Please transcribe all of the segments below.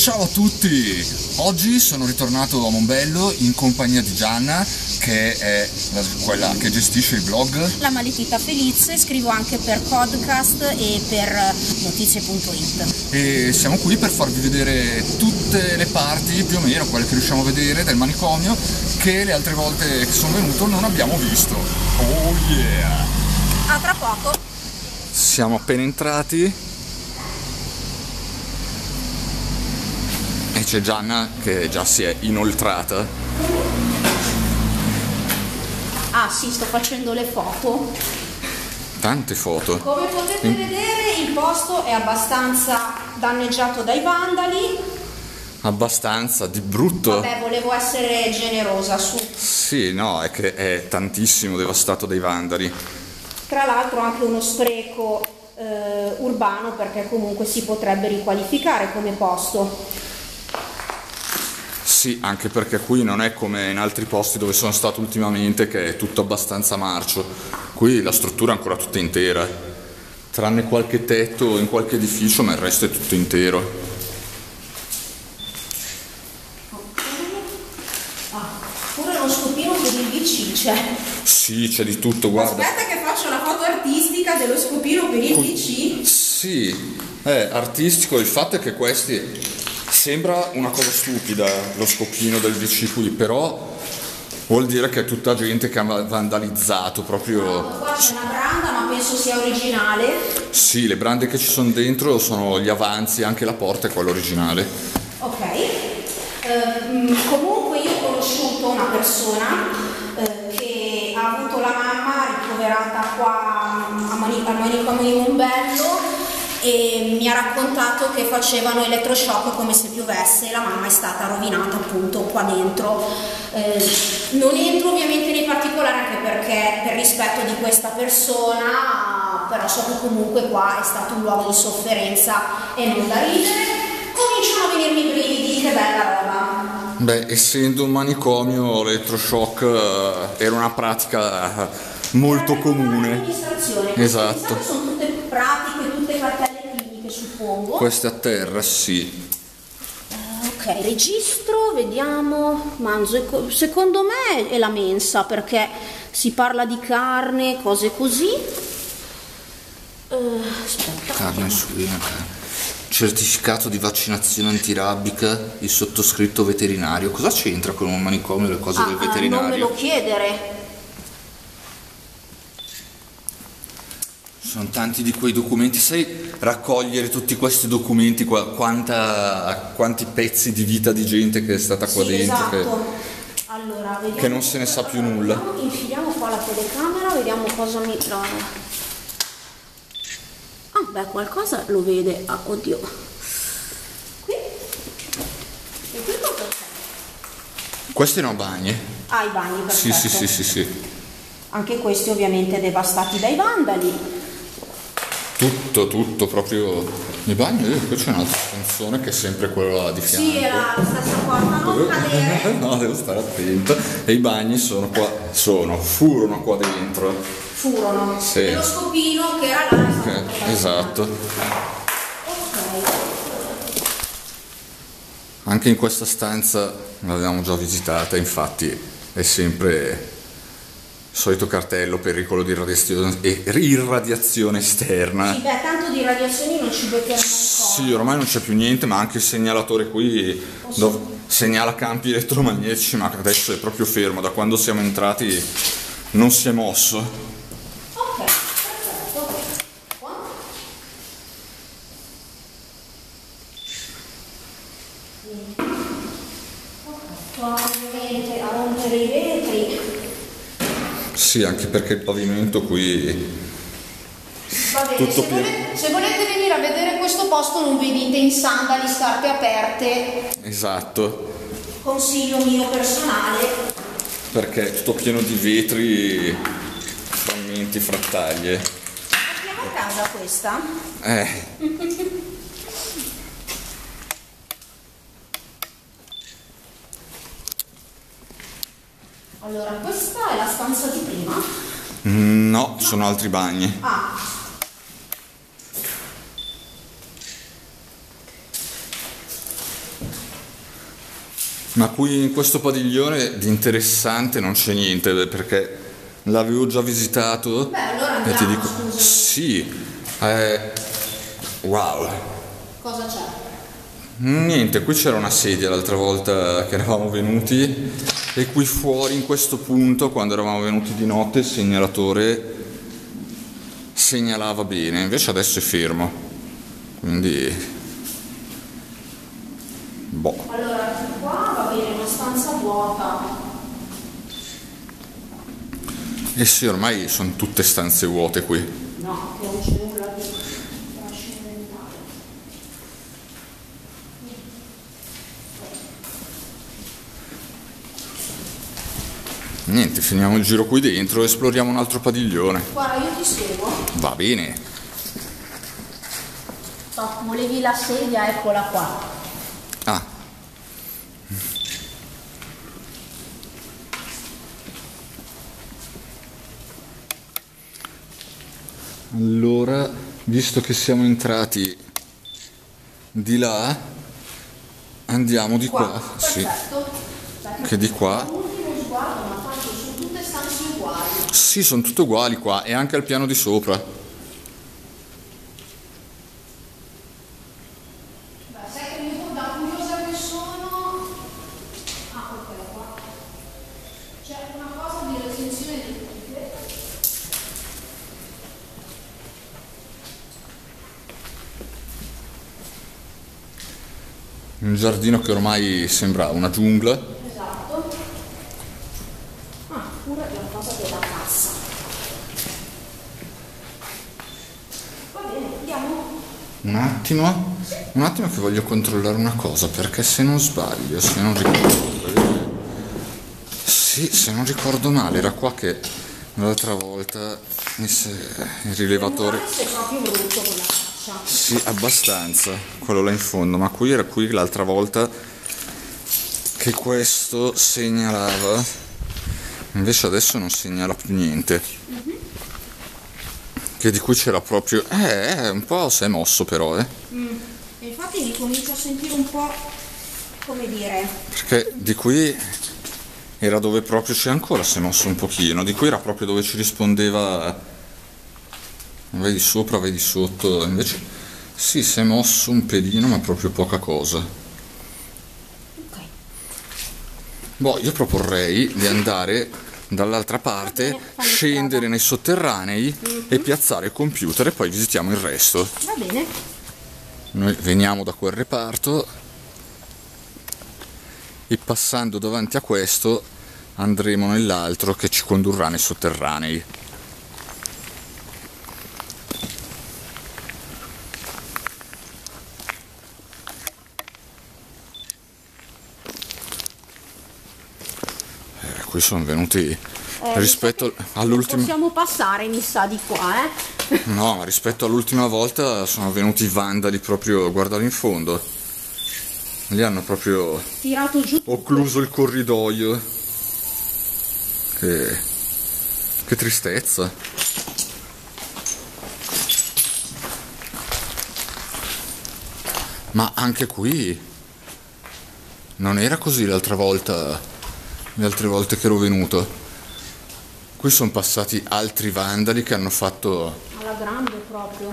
Ciao a tutti! Oggi sono ritornato a Mombello in compagnia di Gianna, che è quella che gestisce il blog La Maletita Felice, scrivo anche per podcast e per notizie.it. e siamo qui per farvi vedere tutte le parti, più o meno quelle che riusciamo a vedere del manicomio, che le altre volte che sono venuto non abbiamo visto. Oh yeah! A tra poco! Siamo appena entrati e c'è Gianna che già si è inoltrata. Ah sì, sto facendo le foto. Tante foto. Come potete vedere il posto è abbastanza danneggiato dai vandali. Abbastanza, di brutto. Vabbè, volevo essere generosa su. Sì, no, è che è tantissimo devastato dai vandali. Tra l'altro anche uno spreco urbano, perché comunque si potrebbe riqualificare come posto. Sì, anche perché qui non è come in altri posti dove sono stato ultimamente, che è tutto abbastanza marcio. Qui la struttura è ancora tutta intera, tranne qualche tetto in qualche edificio, ma il resto è tutto intero. Pure lo scopino per il VC c'è. Sì, c'è di tutto, guarda. Aspetta che faccio la foto artistica dello scopino per il VC. Sì, è artistico, il fatto è che questi... Sembra una cosa stupida lo scopino del VC qui, però vuol dire che è tutta gente che ha vandalizzato proprio. Qua c'è una branda, ma penso sia originale. Sì, le brande che ci sono dentro sono gli avanzi, anche la porta è quella originale. Ok. Comunque io ho conosciuto una persona che ha avuto la mamma ricoverata qua al manicomio di Mombello e mi ha raccontato che facevano elettroshock come se piovesse e la mamma è stata rovinata appunto qua dentro. Non entro ovviamente nei particolari, anche perché per rispetto di questa persona, però so che comunque qua è stato un luogo di sofferenza e non da ridere. Cominciano a venirmi i brividi, che bella roba. Beh, essendo un manicomio, l'elettroshock era una pratica molto comune. Esatto. Sono tutte pratiche, tutte cartelle cliniche, suppongo. Queste a terra, sì. Ok, registro, vediamo. Manzo, secondo me è la mensa, perché si parla di carne, cose così. Aspetta. Carne suina, carne. Certificato di vaccinazione antirabbica, il sottoscritto veterinario. Cosa c'entra con un manicomio le cose del veterinario? Non me lo chiedere. Sono tanti di quei documenti, sai raccogliere tutti questi documenti, quanti pezzi di vita di gente che è stata qua dentro, Esatto. Allora, vediamo, che non se ne sa più nulla. Infiliamo qua la telecamera, vediamo cosa mi trova. Ah, beh, qualcosa lo vede. Ah, oddio. Qui? E qui cosa c'è? Questi erano bagni. Ah, i bagni, Sì, perfetto. sì. Anche questi ovviamente devastati dai vandali. Tutto, proprio i bagni. Qui c'è un'altra canzone che è sempre quella di fianco. Sì, è la stessa porta, non cadere. No, devo stare attento. E i bagni sono qua, furono qua dentro. Furono. Sì. E lo scopino che era là è stato portato. Esatto. Ok. Anche in questa stanza l'avevamo già visitata, infatti è sempre il solito cartello: pericolo di irradiazione esterna. Sì, beh, tanto di radiazioni non ci beccheremo ancora. Sì, ormai non c'è più niente, ma anche il segnalatore qui segnala campi elettromagnetici, ma adesso è proprio fermo, da quando siamo entrati non si è mosso. Ok, perfetto. Qua? Qua ovviamente a rompere i vetri. Sì, anche perché il pavimento qui Va bene, tutto se volete venire a vedere questo posto non venite in sandali, scarpe aperte. esatto, Consiglio mio personale. perché è tutto pieno di vetri, frammenti, frattaglie. Andiamo a casa questa? Allora, questa è la stanza di prima? No, sono altri bagni. Ah. Ma qui in questo padiglione di interessante non c'è niente, perché l'avevo già visitato. Beh, allora e ti andiamo, dico, scusa. sì, wow. Cosa c'è? Niente, qui c'era una sedia l'altra volta che eravamo venuti e qui fuori in questo punto, quando eravamo venuti di notte, il segnalatore segnalava bene, invece adesso è fermo, quindi boh. Allora, qua va bene, una stanza vuota. Eh sì, ormai sono tutte stanze vuote qui. No, che non c'è nulla di trascendentale. Niente, finiamo il giro qui dentro e esploriamo un altro padiglione. Guarda, io ti seguo. Va bene. Volevi la sedia, eccola qua. Ah. Allora, visto che siamo entrati di là, andiamo di qua. Sì, Perfetto. che di qua. Ultimo sguardo, ma tanto sono tutte stanze uguali. Sì, sono tutte uguali qua e anche al piano di sopra. Beh, sai che io da curiosa che sono... Ah, ok, qua. C'è una cosa di recensione di tutte. Un giardino che ormai sembra una giungla. Esatto. Ah, pure la cosa della cassa. Va bene, andiamo. Un attimo che voglio controllare una cosa, perché se non sbaglio, se non ricordo, sì, se non ricordo male, era qua che l'altra volta il rilevatore. È proprio brutto con la faccia. Sì, abbastanza, quello là in fondo, ma qui era qui l'altra volta che questo segnalava, invece adesso non segnala più niente. Che di qui c'era proprio... un po' si è mosso però, E infatti mi comincio a sentire un po', come dire, perché di qui era dove proprio c'è ancora, si è mosso un pochino, di qui era proprio dove ci rispondeva... Vedi sopra, vedi sotto, invece sì, si è mosso un pelino, ma proprio poca cosa. ok. Boh, io proporrei di andare dall'altra parte, scendere nei sotterranei e piazzare il computer e poi visitiamo il resto. Va bene. Noi veniamo da quel reparto e passando davanti a questo andremo nell'altro che ci condurrà nei sotterranei. Qui sono venuti rispetto all'ultimo. Possiamo passare, mi sa, di qua, No, ma rispetto all'ultima volta sono venuti i vandali proprio, guardare in fondo. Lì hanno proprio Tirato giù. occluso il corridoio. Che tristezza. Ma anche qui non era così l'altra volta. Le altre volte che ero venuto, qui sono passati altri vandali che hanno fatto, Alla grande proprio.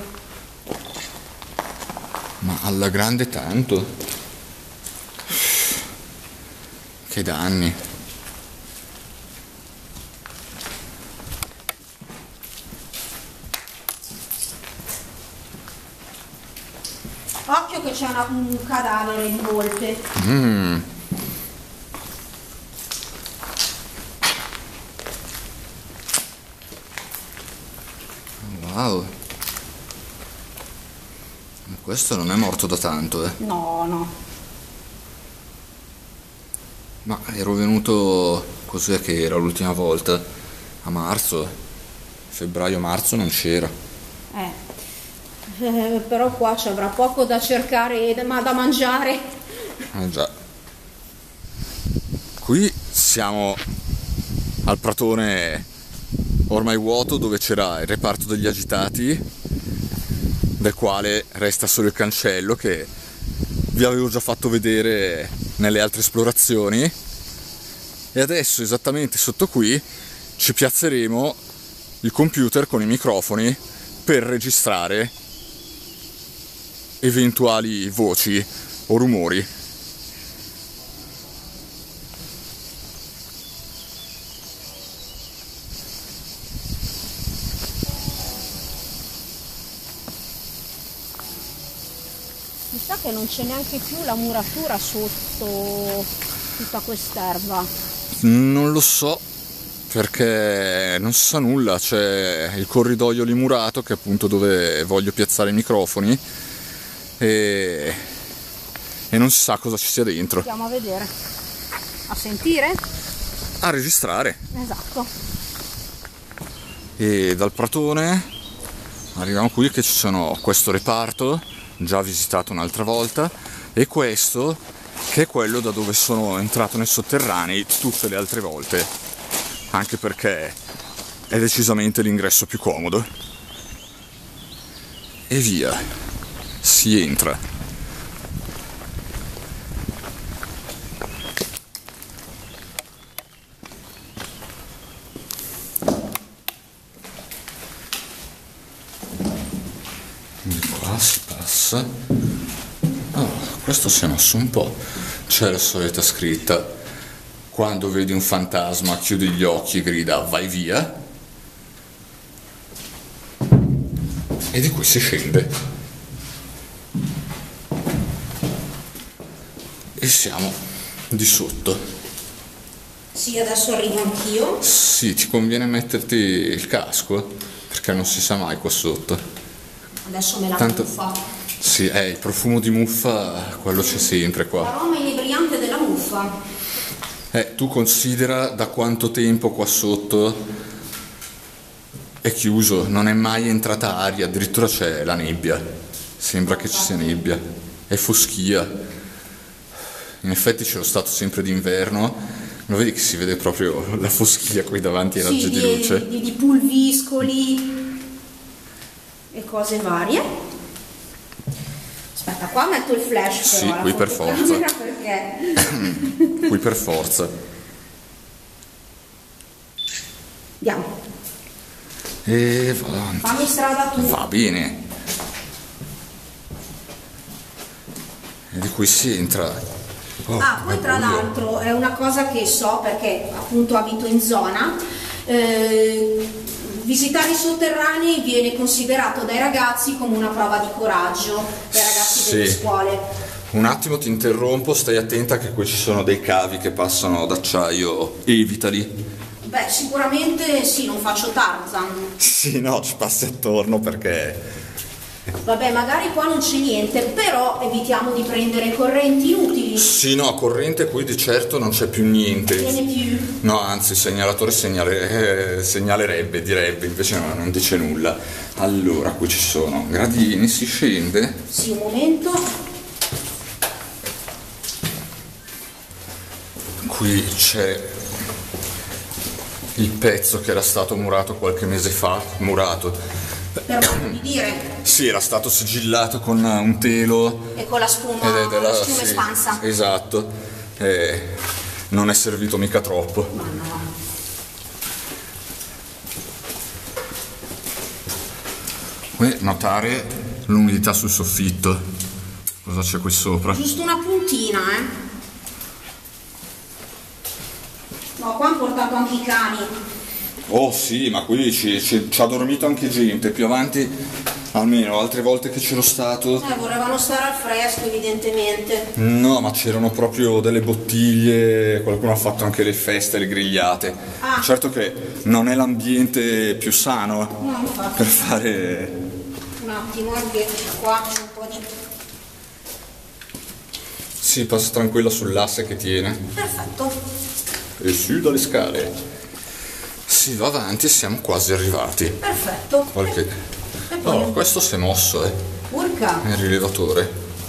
ma alla grande tanto, che danni. Occhio che c'è un cadavere in volpe. Wow. Questo non è morto da tanto, No, no. Ma ero venuto, cos'è che era l'ultima volta? A marzo. Febbraio-marzo non c'era. Però qua ci avrà poco da cercare, ma da mangiare. Già. Qui siamo al pratone ormai vuoto dove c'era il reparto degli agitati, del quale resta solo il cancello che vi avevo già fatto vedere nelle altre esplorazioni, e adesso esattamente sotto qui ci piazzeremo il computer con i microfoni per registrare eventuali voci o rumori. Mi sa che non c'è neanche più la muratura sotto tutta quest'erba. Non lo so, perché non si sa nulla. C'è il corridoio lì murato, che è appunto dove voglio piazzare i microfoni, e non si sa cosa ci sia dentro. Andiamo a vedere, a sentire, A registrare. esatto. E dal pratone arriviamo qui, che ci sono questo reparto già visitato un'altra volta, e questo che è quello da dove sono entrato nei sotterranei tutte le altre volte, anche perché è decisamente l'ingresso più comodo. E via, si entra. Di qua si passa. Oh, questo si è mosso un po'. C'è la solita scritta: quando vedi un fantasma chiudi gli occhi e grida vai via. E di qui si scende. E siamo di sotto. Sì, adesso arrivo anch'io. Sì, ti conviene metterti il casco, perché non si sa mai qua sotto. Adesso me la Tanto- muffa. Sì, il profumo di muffa, quello c'è sempre qua. L'aroma inebriante della muffa. Tu considera da quanto tempo qua sotto è chiuso, non è mai entrata aria, addirittura c'è la nebbia, sembra che ci sia nebbia, è foschia. In effetti c'ero stato sempre d'inverno, lo vedi che si vede proprio la foschia qui davanti ai raggi di luce? Di pulviscoli e cose varie. Aspetta, qua metto il flash però, Sì, alla qui per fotocamera, forza. perché... Qui per forza. Andiamo, E va avanti. fammi strada tu. Va bene. E di qui si entra. Oh, Poi è tra buio. l'altro è una cosa che so perché appunto abito in zona, visitare i sotterranei viene considerato dai ragazzi come una prova di coraggio, dai ragazzi delle Sì. scuole. Un attimo ti interrompo, stai attenta che qui ci sono dei cavi che passano d'acciaio, evitali. Beh, sicuramente sì, non faccio Tarzan. Sì, no, ci passi attorno perché... Vabbè, magari qua non c'è niente, però evitiamo di prendere correnti inutili. Sì, no, corrente qui di certo non c'è più niente. Viene più. No, anzi, il segnalatore segnalerebbe, direbbe, invece no, non dice nulla. Allora, qui ci sono gradini, si scende. Sì, un momento. Qui c'è il pezzo che era stato murato qualche mese fa, murato. Per modo di dire, Sì, era stato sigillato con un telo. e con la spuma, Ed è la spuma sì, espansa. esatto. Non è servito mica troppo. Ma no. Qui notare l'umidità sul soffitto. Cosa c'è qui sopra? Giusto una puntina, No, qua hanno portato anche i cani. Oh sì, ma qui ci ha dormito anche gente. Più avanti, almeno altre volte che c'ero stato. Volevano stare al fresco, evidentemente. No, ma c'erano proprio delle bottiglie, qualcuno ha fatto anche le feste, le grigliate. Ah. Certo che non è l'ambiente più sano No, infatti. per fare... Un attimo, che qua c'è un po' di... Sì, passa tranquilla sull'asse che tiene. Perfetto. E su dalle scale. Si va avanti e siamo quasi arrivati. Perfetto. Qualche... E poi... Oh, questo si è mosso, Urca. il rilevatore.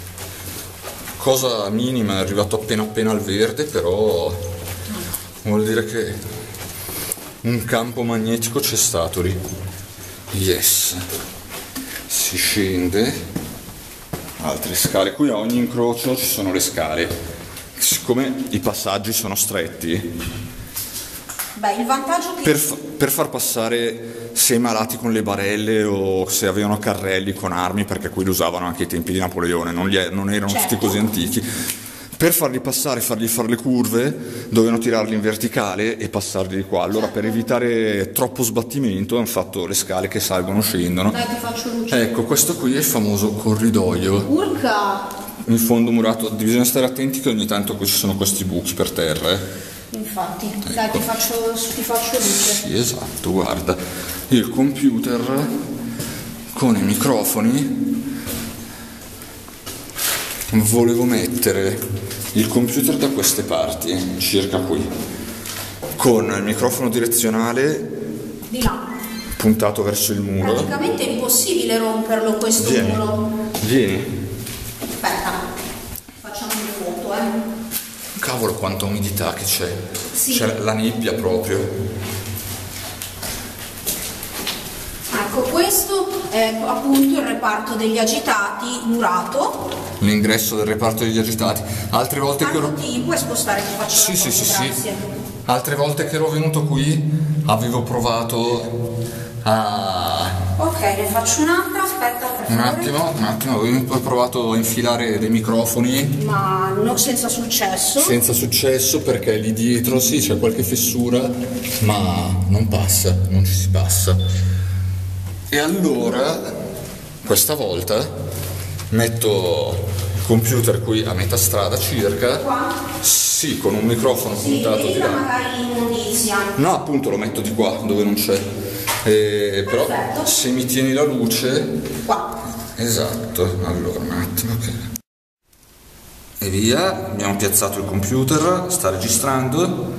Cosa minima, è arrivato appena al verde, però vuol dire che un campo magnetico c'è stato lì. Yes. Si scende. Altre scale. Qui a ogni incrocio ci sono le scale, che siccome i passaggi sono stretti, beh, il vantaggio che... per far passare se i malati con le barelle o se avevano carrelli con armi, perché qui li usavano anche ai tempi di Napoleone, non erano certo, tutti così antichi, per farli passare, fargli fare le curve, dovevano tirarli in verticale e passarli di qua. Allora, per evitare troppo sbattimento, hanno fatto le scale che salgono, scendono. Dai, ti faccio luce. Ecco, questo qui è il famoso corridoio. Urca! In fondo murato, bisogna stare attenti che ogni tanto qui ci sono questi buchi per terra. Infatti, ecco. Dai, ti faccio luce. Sì, esatto, guarda. Il computer con i microfoni. Volevo mettere il computer da queste parti, circa qui, con il microfono direzionale di là, puntato verso il muro. Praticamente è impossibile romperlo questo muro. Vieni. Aspetta, facciamo le foto, Cavolo, quanta umidità che c'è. Sì. C'è la nebbia proprio. Ecco, questo è appunto il reparto degli agitati murato. L'ingresso del reparto degli agitati. Altre volte che ero... Puoi spostare che faccio Sì, la sì, foto, sì, grazie. sì. Altre volte che ero venuto qui avevo provato a... Ok, ne faccio un'altra, aspetta per favore. Un attimo, avevo provato a infilare dei microfoni. Ma no, senza successo. Senza successo, perché lì dietro sì c'è qualche fessura, ma non passa, non ci si passa. E allora, questa volta, metto il computer qui a metà strada circa. Qua? Sì, con un microfono puntato di là. Magari l'immondizia. No, appunto lo metto di qua, dove non c'è. Però se mi tieni la luce... Qua. Esatto, allora un attimo che... E via, abbiamo piazzato il computer, sta registrando.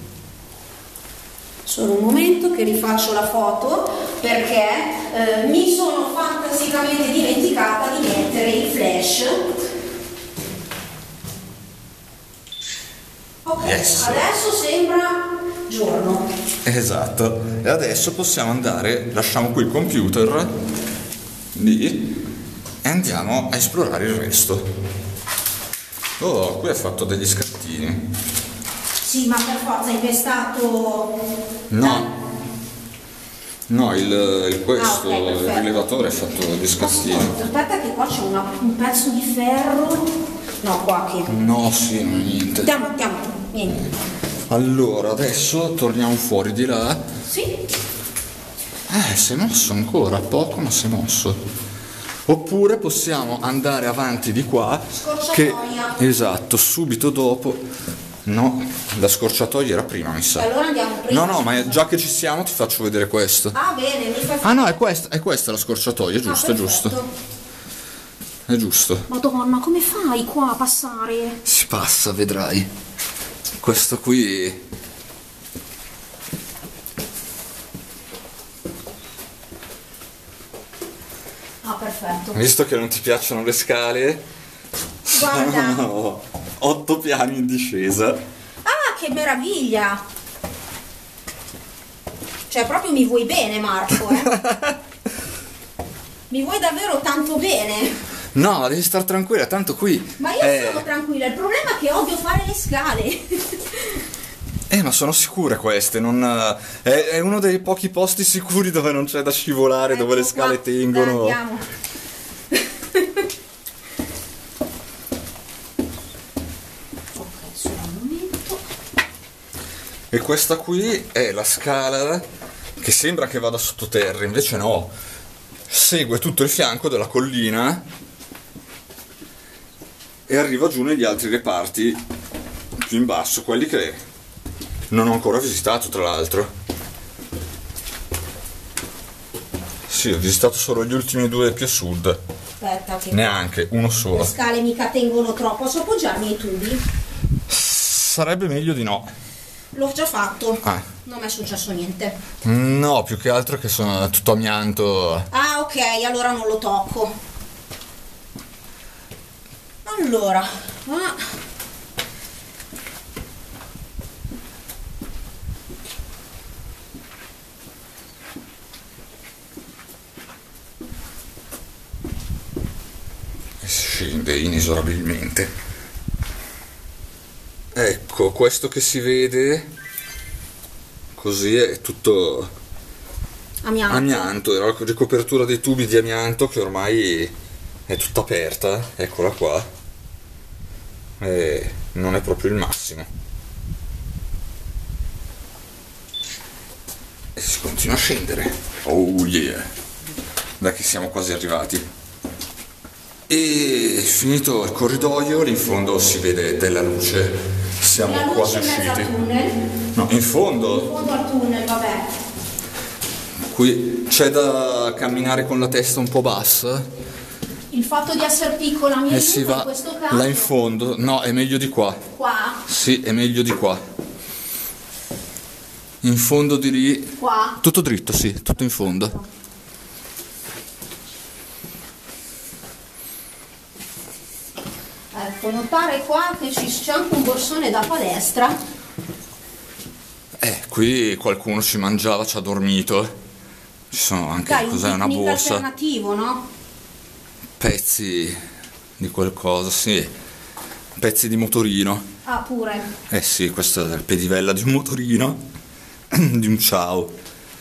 Solo un momento che rifaccio la foto perché mi sono fantasticamente dimenticata di mettere il flash. Ok, Yes. Adesso sembra giorno. Esatto, e adesso possiamo andare, lasciamo qui il computer lì e andiamo a esplorare il resto. Oh, qui ha fatto degli scattini. Sì, ma per forza hai pestato... No, questo, ok, il perfetto. rilevatore ha fatto degli scattini. Aspetta che qua c'è un pezzo di ferro. No, qua che... No, sì, non è niente. Andiamo, niente. Allora, adesso torniamo fuori di là. Sì. Si è mosso ancora, poco ma si è mosso. Oppure possiamo andare avanti di qua. Scorciatoia. Esatto, subito dopo. No, la scorciatoia era prima, mi sa. Allora andiamo prima. No, ma già che ci siamo ti faccio vedere questo. Ah, bene, mi fai... Ah no, è questa la scorciatoia, giusto, è giusto. È giusto. Madonna, come fai qua a passare? Si passa, vedrai. Questo qui... Ah, perfetto. Visto che non ti piacciono le scale... Guarda. No, 8 piani in discesa. Ah, che meraviglia. Cioè, proprio mi vuoi bene, Marco, Mi vuoi davvero tanto bene. No, devi stare tranquilla, tanto qui... Ma io sono tranquilla, il problema è che odio fare le scale. Ma sono sicure queste, non... È uno dei pochi posti sicuri dove non c'è da scivolare, dove le scale qua. tengono. Dai, andiamo. Ok, solo un momento. E questa qui è la scala che sembra che vada sottoterra, invece no. Segue tutto il fianco della collina e arriva giù negli altri reparti più in basso, quelli che non ho ancora visitato, tra l'altro. Sì, ho visitato solo gli ultimi due più a sud. Aspetta, che Neanche, uno solo. le scale mica tengono troppo. Posso appoggiarmi ai tubi? Sarebbe meglio di no. L'ho già fatto. Ah. Non mi è successo niente. No, più che altro che sono tutto amianto. Ah, ok, allora non lo tocco. Allora, Scende inesorabilmente. Ecco, questo che si vede così è tutto amianto, era la ricopertura dei tubi di amianto che ormai è tutta aperta, eccola qua, e non è proprio il massimo. E si continua a scendere. Oh yeah! Dai che siamo quasi arrivati. E finito il corridoio, lì in fondo si vede della luce. Siamo la luce quasi in mezzo al usciti. tunnel? No, in fondo. In fondo al tunnel, vabbè. Qui c'è da camminare con la testa un po' bassa. Il fatto di essere piccola mi E aiuta si va in questo caso. là in fondo. No, è meglio di qua. Qua? Sì, è meglio di qua. In fondo di lì. Qua? Tutto dritto, sì, tutto in fondo. Ecco, notare qua che c'è anche un borsone da palestra. Qui qualcuno ci mangiava, ci ha dormito. Ci sono anche, Dai, cos'è, una picnic borsa? alternativo, no? Pezzi di qualcosa, sì. Pezzi di motorino. Ah, pure. Eh sì, questa è il pedivella di un motorino. Di un ciao.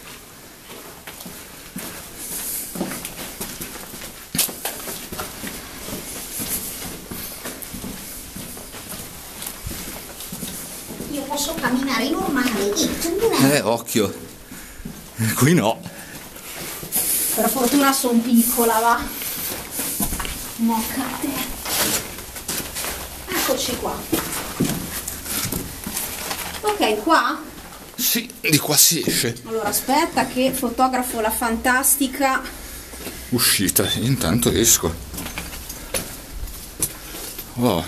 Io posso camminare normale. Occhio. Qui no. Per fortuna sono piccola, va. Mocca a te. Eccoci qua. Ok, qua? Sì, di qua si esce. Allora, aspetta che fotografo la fantastica. Uscita, intanto esco. Oh.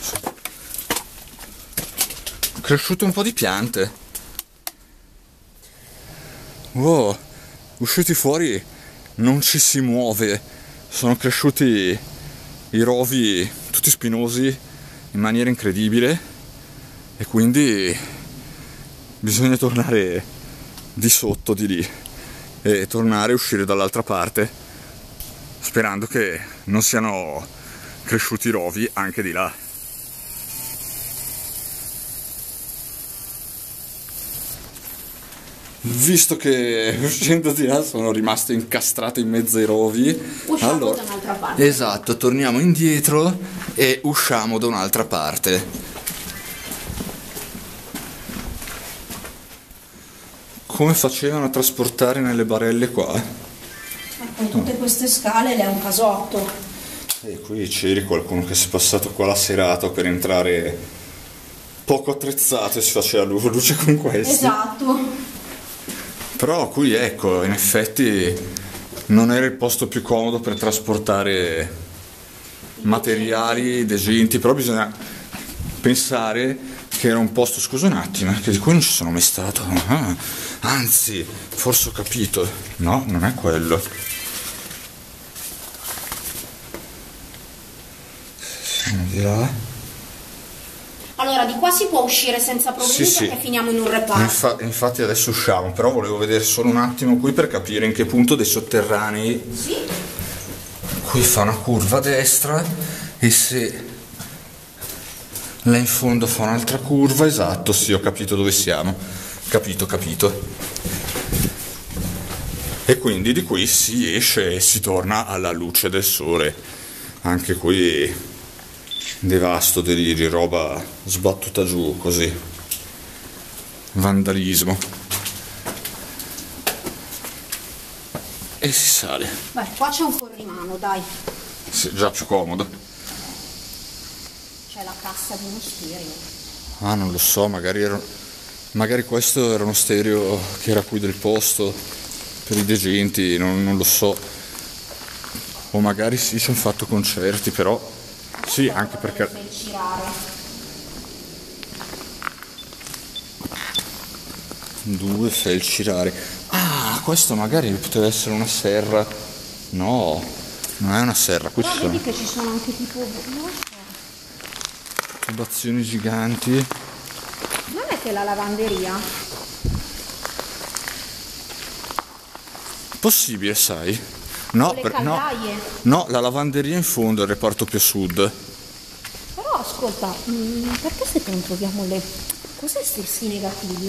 Cresciute un po' di piante. Wow, usciti fuori non ci si muove. Sono cresciuti i rovi tutti spinosi in maniera incredibile e quindi bisogna tornare di sotto di lì e tornare a uscire dall'altra parte sperando che non siano cresciuti rovi anche di là. Visto che uscendo di là sono rimaste incastrate in mezzo ai rovi, Usciamo allora, da un'altra parte. esatto, torniamo indietro e usciamo da un'altra parte. Come facevano a trasportare nelle barelle qua? Con tutte queste scale è un casotto. E qui c'eri qualcuno che si è passato qua la serata per entrare poco attrezzato e si faceva luce con questi. Esatto. Però qui ecco, in effetti non era il posto più comodo per trasportare materiali, degenti, però bisogna pensare che era un posto, scusa un attimo, che di qui non ci sono mai stato. Anzi, forse ho capito. No, non è quello. Siamo di là. Allora, di qua si può uscire senza problemi Sì, perché finiamo in un reparto. Infatti adesso usciamo, però volevo vedere solo un attimo qui per capire in che punto dei sotterranei. Sì. Qui fa una curva a destra e se là in fondo fa un'altra curva, esatto, sì, ho capito dove siamo. Capito. E quindi di qui si esce e si torna alla luce del sole. Anche qui devasto, deliri, roba sbattuta giù così. Vandalismo. E si sale. Beh, qua c'è un corrimano, dai. Sì, già più comodo. C'è la cassa di uno stereo. Ah, non lo so, magari questo era uno stereo che era qui del posto per i degenti, non lo so. O magari sì, ci hanno fatto concerti, però sì, anche perché Girare. due felci rari. Ah, questo magari poteva essere una serra. No, non è una serra, qui Però ci vedi sono che ci sono anche tipo, non so, tubazioni giganti. non è che la lavanderia? Possibile, sai? No, Le caldaie. no, la lavanderia in fondo è il reparto più a sud. Però ascolta, perché se non troviamo le... Cos'è questi negativi?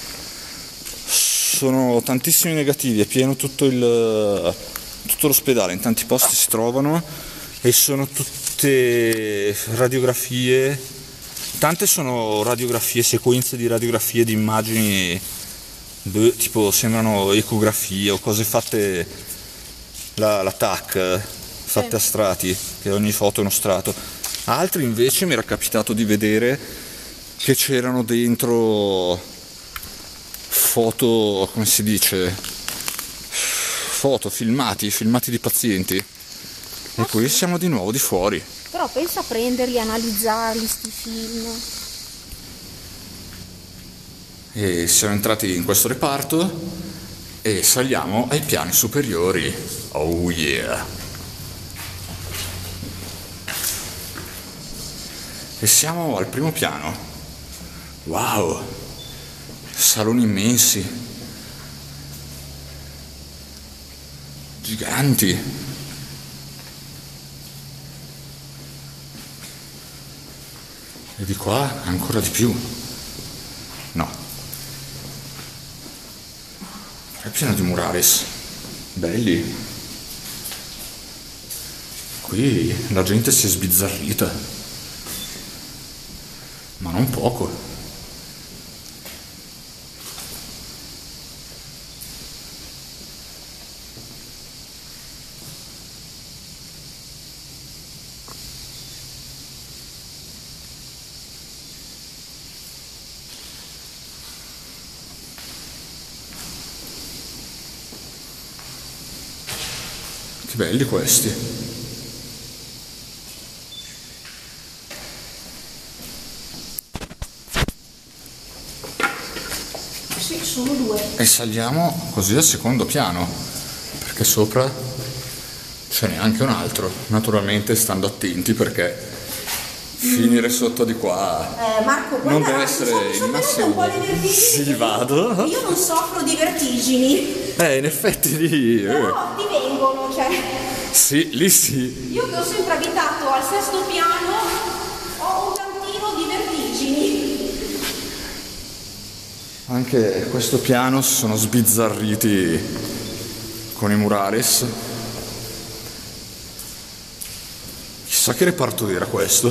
Sono tantissimi negativi, è pieno tutto l'ospedale, in tanti posti si trovano e sono tutte radiografie, tante sono radiografie, sequenze di radiografie di immagini, tipo sembrano ecografie o cose fatte, la TAC, fatte a strati, che ogni foto è uno strato. Altri invece mi era capitato di vedere che c'erano dentro foto, come si dice, foto, filmati di pazienti. E qui siamo di nuovo di fuori. Però pensa a prenderli, analizzarli, sti film. E siamo entrati in questo reparto e saliamo ai piani superiori. Oh yeah! E siamo al primo piano. Wow! Saloni immensi, giganti. E di qua ancora di più. No. È pieno di murales. Belli. Qui la gente si è sbizzarrita. Ma non poco. Che belli questi. Sì, sono due. E saliamo così al secondo piano, perché sopra ce n'è anche un altro. Naturalmente stando attenti, perché finire sotto di qua Marco, non guarda, deve essere il un massimo. po' le vertigini. Sì, vado. Io non soffro di vertigini. In effetti lì. Però ti vengono, cioè. Sì, lì sì. Io che ho sempre abitato al sesto piano ho un tantino di vertigini. Anche questo piano si sono sbizzarriti con i murales. Chissà che reparto era questo.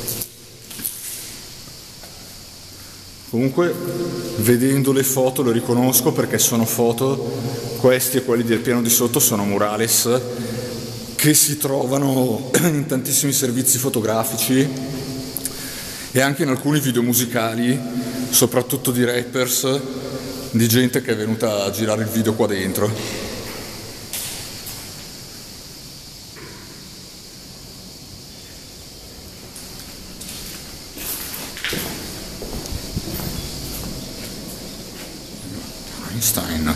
Comunque, vedendo le foto lo riconosco, perché sono foto, questi e quelli del piano di sotto sono murales che si trovano in tantissimi servizi fotografici e anche in alcuni video musicali, soprattutto di rappers, di gente che è venuta a girare il video qua dentro. Einstein.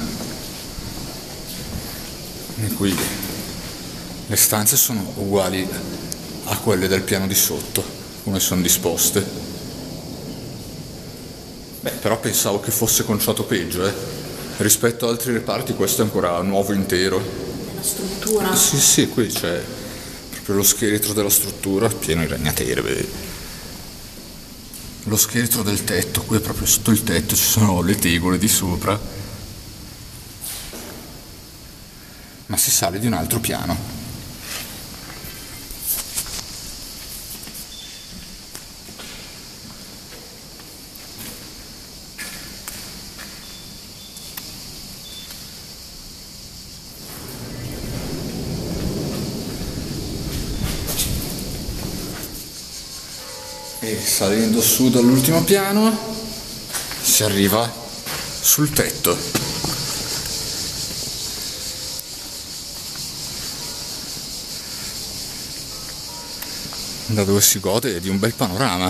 E qui le stanze sono uguali a quelle del piano di sotto, come sono disposte. Però pensavo che fosse conciato peggio, rispetto ad altri reparti questo è ancora nuovo intero. La struttura. Sì, qui c'è proprio lo scheletro della struttura, pieno di ragnatele, vedi. Lo scheletro del tetto, qui è proprio sotto il tetto, ci sono le tegole di sopra. Ma si sale di un altro piano. E salendo su dall'ultimo piano si arriva sul tetto. Da dove si gode di un bel panorama.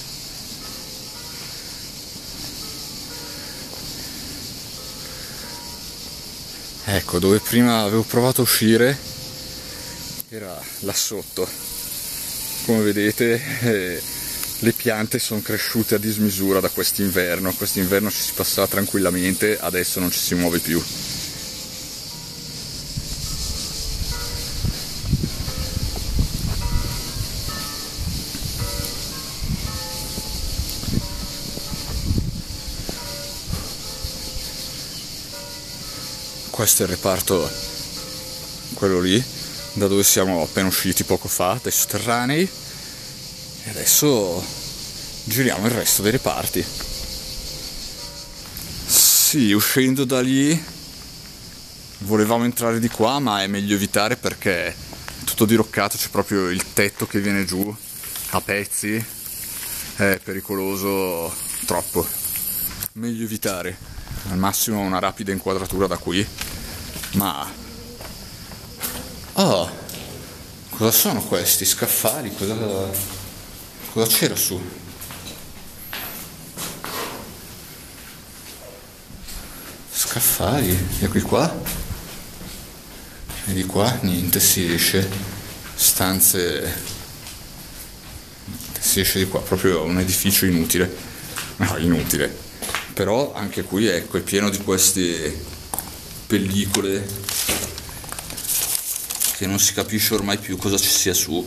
Ecco, dove prima avevo provato a uscire era là sotto. Come vedete le piante sono cresciute a dismisura da quest'inverno. Quest'inverno ci si passava tranquillamente, adesso non ci si muove più. questo è il reparto, quello lì, da dove siamo appena usciti poco fa, dai sotterranei, e adesso giriamo il resto dei reparti. Sì, uscendo da lì volevamo entrare di qua, ma è meglio evitare perché è tutto diroccato, c'è proprio il tetto che viene giù a pezzi, è pericoloso troppo, meglio evitare. Al massimo una rapida inquadratura da qui, ma oh, cosa sono questi scaffali? Cosa c'era su? Scaffali, e qui qua? E di qua niente, si esce. Stanze, si esce di qua, proprio un edificio inutile. No, inutile. Però anche qui, ecco, è pieno di queste pellicole che non si capisce ormai più cosa ci sia su.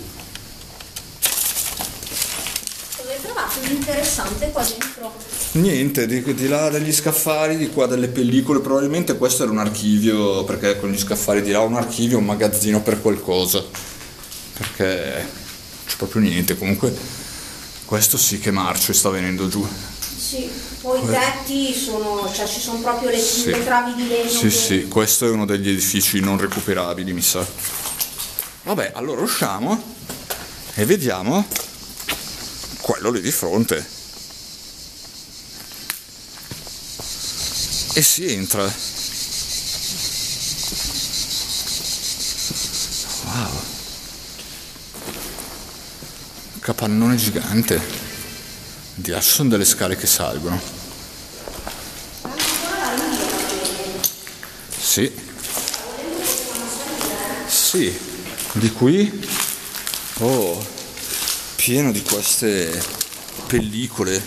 Cosa hai trovato di interessante qua dentro? Niente, di là degli scaffali, di qua delle pellicole, probabilmente questo era un archivio, perché con gli scaffali di là un archivio, un magazzino per qualcosa, perché c'è proprio niente. Comunque questo sì che marcio e sta venendo giù. Sì, poi i tetti sono, cioè ci sono proprio le travi di legno. Sì, sì, questo è uno degli edifici non recuperabili, mi sa. Vabbè, allora usciamo e vediamo quello lì di fronte. E si entra. Wow. Capannone gigante. Di là ci sono delle scale che salgono. Sì. Sì. Di qui. Oh. Pieno di queste pellicole.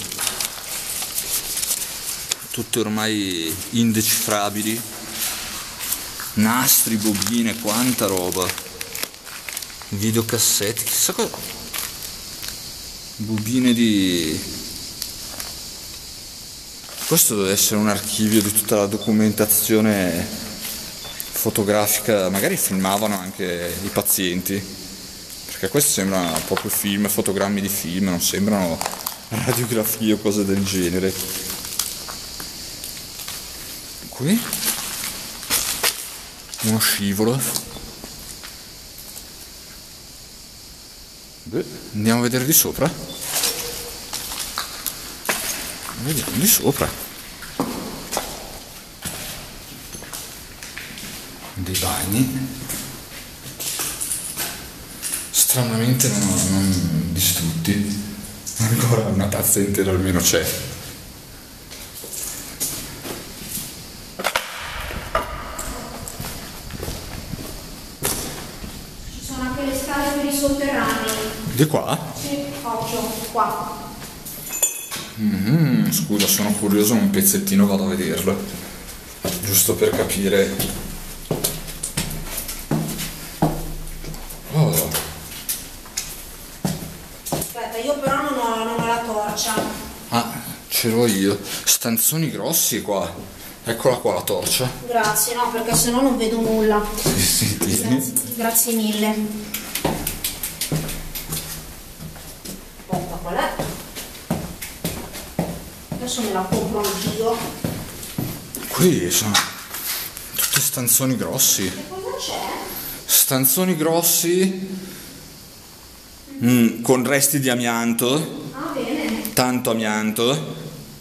Tutte ormai indecifrabili. Nastri, bobine, quanta roba. Videocassetti, chissà cosa. Bobine di... Questo deve essere un archivio di tutta la documentazione fotografica, magari filmavano anche i pazienti, perché questi sembrano proprio film, fotogrammi di film, non sembrano radiografie o cose del genere. Qui uno scivolo. Beh, andiamo a vedere di sopra. Vediamo di sopra. Dei bagni. Stranamente non distrutti. Ancora una tazza intera almeno c'è. Ci sono anche le scale per i sotterranei. Di qua? Sì, occhio, qua. Scusa, sono curioso, un pezzettino vado a vederlo, giusto per capire. Oh. Aspetta, io però non ho la torcia. Ah, ce l'ho io. Stanzoni grossi qua. Eccola qua la torcia. Grazie, no, perché sennò non vedo nulla. Sì, tieni. Grazie mille. Aspetta, qual è? Adesso me la compro anch'io. Qui sono tutti stanzoni grossi. Che cosa c'è? Stanzoni grossi con resti di amianto. Ah, bene. Tanto amianto.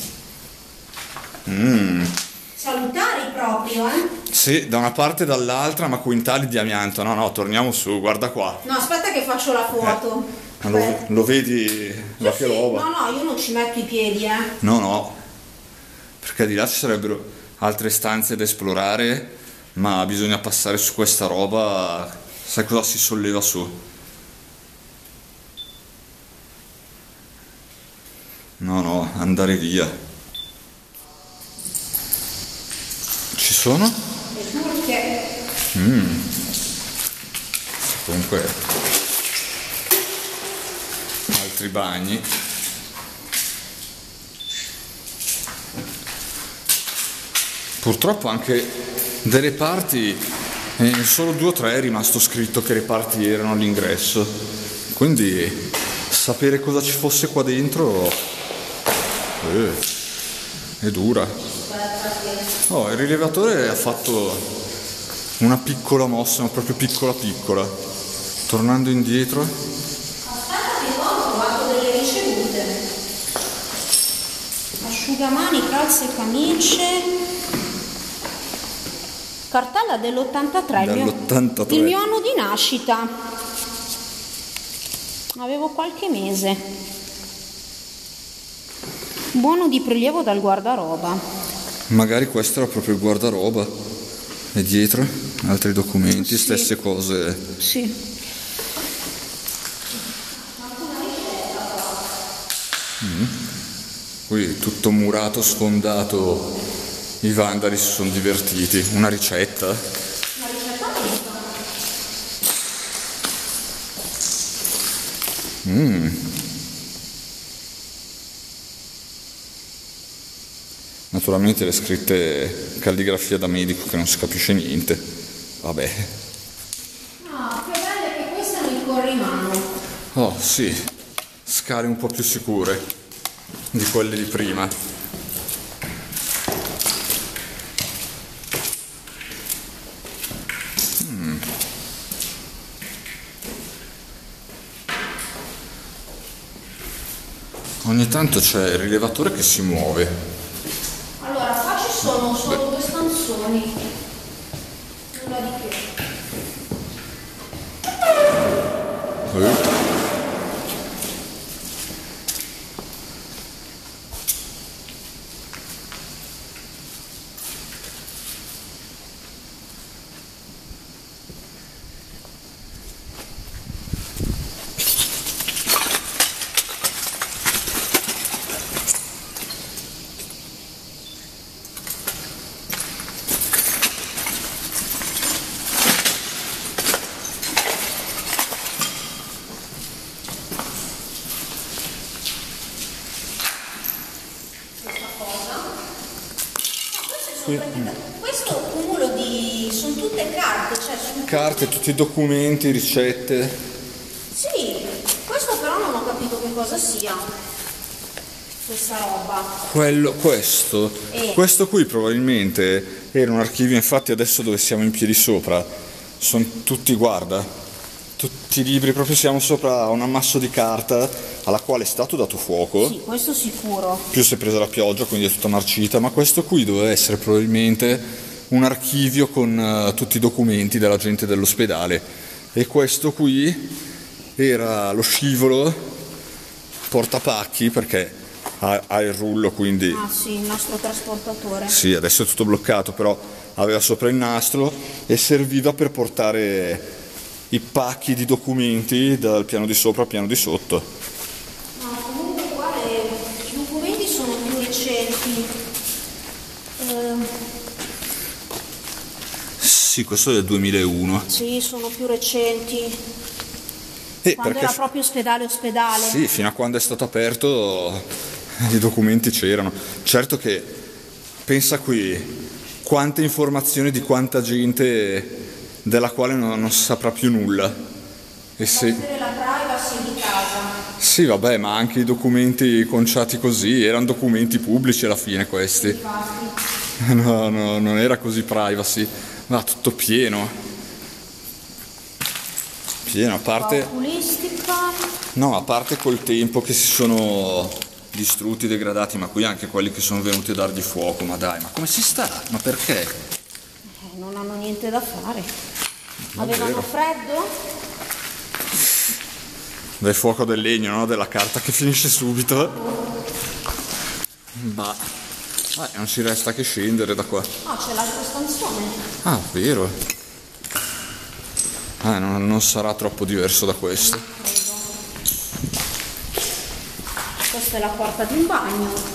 Salutari proprio, eh? Sì, da una parte e dall'altra, ma quintali di amianto. No, torniamo su, guarda qua. No, aspetta che faccio la foto. Lo vedi? Ma che roba? No, io non ci metto i piedi, No, perché di là ci sarebbero altre stanze da esplorare, ma bisogna passare su questa roba. Sai cosa si solleva su? No, andare via. Ci sono? Le turche. Comunque altri bagni. Purtroppo anche delle parti, solo 2 o 3 è rimasto scritto che le parti erano all'ingresso, quindi sapere cosa ci fosse qua dentro è dura. Oh, il rilevatore ha fatto una piccola mossa, ma proprio piccola piccola, tornando indietro. Aspetta che qua ho trovato delle ricevute. Asciugamani, calze e camicie. Cartella dell'83, Dell'83. il mio anno di nascita. Avevo qualche mese. Buono di prelievo dal guardaroba. Magari questo era proprio il guardaroba. E dietro altri documenti, Sì. stesse cose. Sì. Qui tutto murato, sfondato. I vandali si sono divertiti. Una ricetta. Una ricetta Naturalmente le scritte calligrafia da medico che non si capisce niente. Vabbè. Ah, che belle che queste hanno il corrimano. Oh sì, scale un po' più sicure di quelle di prima. Ogni tanto c'è il rilevatore che si muove. Allora, qua ci sono solo 2 stanzoni. Nulla di che. Questo cumulo di... sono tutte carte, cioè sono... Carte, tutti i documenti, ricette. Sì, questo però non ho capito che cosa sia. Questa roba. Questo qui probabilmente era un archivio, infatti adesso dove siamo in piedi sopra sono tutti, guarda, tutti i libri, proprio siamo sopra un ammasso di carta alla quale è stato dato fuoco. Sì, questo sicuro. Più si è presa la pioggia, quindi è tutta marcita, ma questo qui doveva essere probabilmente un archivio con tutti i documenti della gente dell'ospedale, e questo qui era lo scivolo portapacchi, perché ha il rullo, quindi Ah sì, il nostro trasportatore. sì, adesso è tutto bloccato, però aveva sopra il nastro e serviva per portare i pacchi di documenti dal piano di sopra al piano di sotto. No, comunque qua i documenti sono più recenti. Sì, questo è del 2001. Sì, sono più recenti. Quando Perché era proprio ospedale. sì, fino a quando è stato aperto i documenti c'erano. Certo che pensa qui quante informazioni di quanta gente della quale non si saprà più nulla. E se... La privacy di casa. Sì, vabbè, ma anche i documenti conciati così erano documenti pubblici alla fine questi. Infatti. No, non era così privacy, ma tutto pieno. Pieno, a parte... Oculistica. No, a parte col tempo che si sono distrutti, degradati, ma qui anche quelli che sono venuti a dargli fuoco, ma dai, ma come si sta? Ma perché? Non hanno niente da fare. Davvero? Avevano freddo? Del fuoco del legno, no? Della carta che finisce subito. Bah, non ci resta che scendere da qua. No, c'è l'altro stanzone. Ah, vero? Non sarà troppo diverso da questo. Credo. Questa è la porta di un bagno.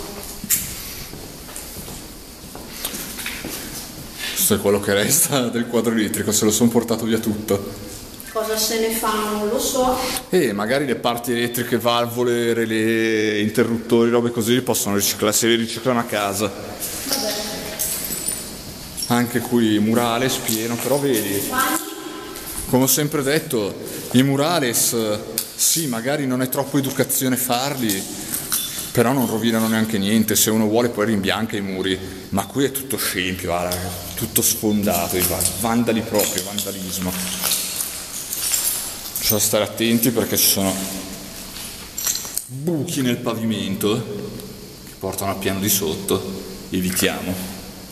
Questo è quello che resta del quadro elettrico, se lo sono portato via tutto. Cosa se ne fanno non lo so. Magari le parti elettriche, valvole, relè, interruttori, robe così possono riciclare, se li riciclano a casa. Vabbè. anche qui murales pieno, però vedi, come ho sempre detto, i murales sì, magari non è troppo educazione farli, però non rovinano neanche niente, se uno vuole poi rimbianca i muri, ma qui è tutto scempio, guarda, tutto sfondato, vandali proprio, vandalismo. Bisogna stare attenti perché ci sono buchi nel pavimento che portano al piano di sotto, evitiamo.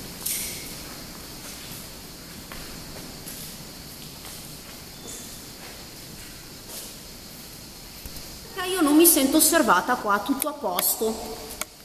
Io non mi sento osservata qua, tutto a posto.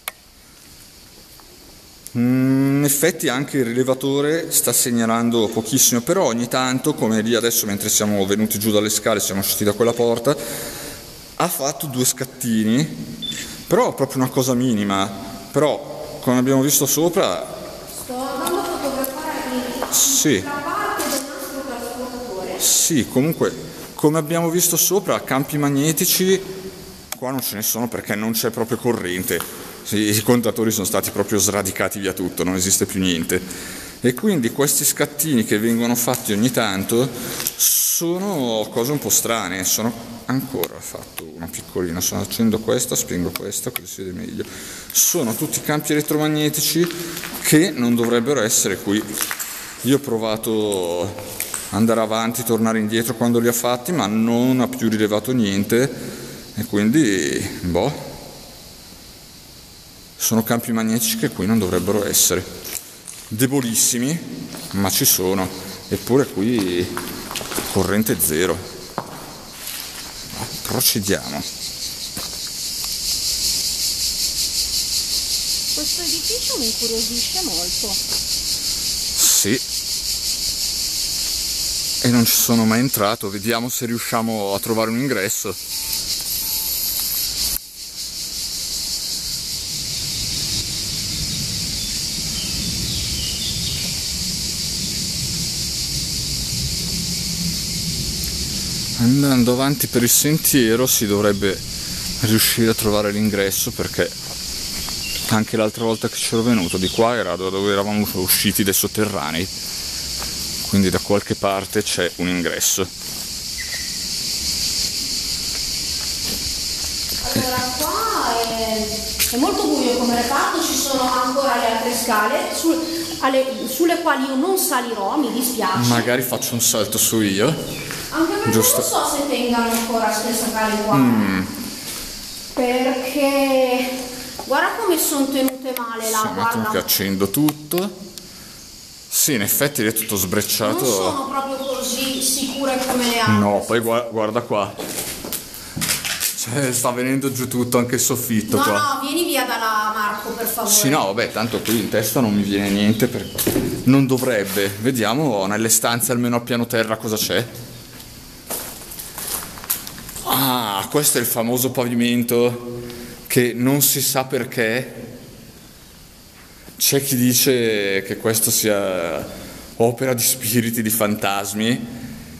In effetti anche il rilevatore sta segnalando pochissimo, però ogni tanto, come lì adesso mentre siamo venuti giù dalle scale, siamo usciti da quella porta, ha fatto 2 scattini, però proprio una cosa minima, però come abbiamo visto sopra... Sto andando a fotografare sì, la parte del nastro trasportatore. sì, comunque come abbiamo visto sopra, campi magnetici qua non ce ne sono perché non c'è proprio corrente. Sì, i contatori sono stati proprio sradicati via tutto, non esiste più niente. E quindi questi scattini che vengono fatti ogni tanto sono cose un po' strane. Sono ancora fatto una piccolina, sono accendo questa, spengo questa così si vede meglio. Sono tutti campi elettromagnetici che non dovrebbero essere qui. Io ho provato ad andare avanti, tornare indietro quando li ha fatti, ma non ha più rilevato niente e quindi boh. Sono campi magnetici che qui non dovrebbero essere, debolissimi, ma ci sono, eppure qui corrente zero. Procediamo. Questo edificio mi incuriosisce molto. Sì. E non ci sono mai entrato, vediamo se riusciamo a trovare un ingresso. Andando avanti per il sentiero si dovrebbe riuscire a trovare l'ingresso, perché anche l'altra volta che c'ero venuto di qua era dove eravamo usciti dai sotterranei, quindi da qualche parte c'è un ingresso. Allora qua è molto buio come reparto, ci sono ancora le altre scale sulle quali io non salirò, mi dispiace. Magari faccio un salto su io. Anche perché giusto. Non so se tengano ancora queste scale qua. Perché guarda come sono tenute male là, Sì, un attimo che guarda. accendo tutto. Sì, in effetti è tutto sbrecciato. Non sono proprio così sicure come le altre. No, poi guarda qua. Cioè, sta venendo giù tutto, anche il soffitto No, qua. no, vieni via da là, Marco, per favore. Sì, no, vabbè, tanto qui in testa non mi viene niente, perché non dovrebbe. Vediamo nelle stanze, almeno a piano terra, cosa c'è. Ah, questo è il famoso pavimento che non si sa perché. C'è chi dice che questo sia opera di spiriti, di fantasmi.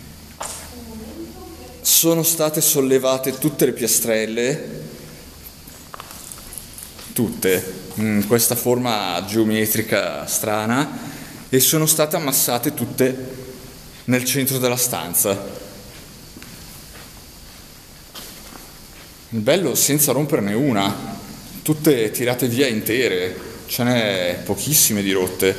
Sono state sollevate tutte le piastrelle, tutte, in questa forma geometrica strana, e sono state ammassate tutte nel centro della stanza. Il bello senza romperne una, tutte tirate via intere, ce n'è pochissime di rotte.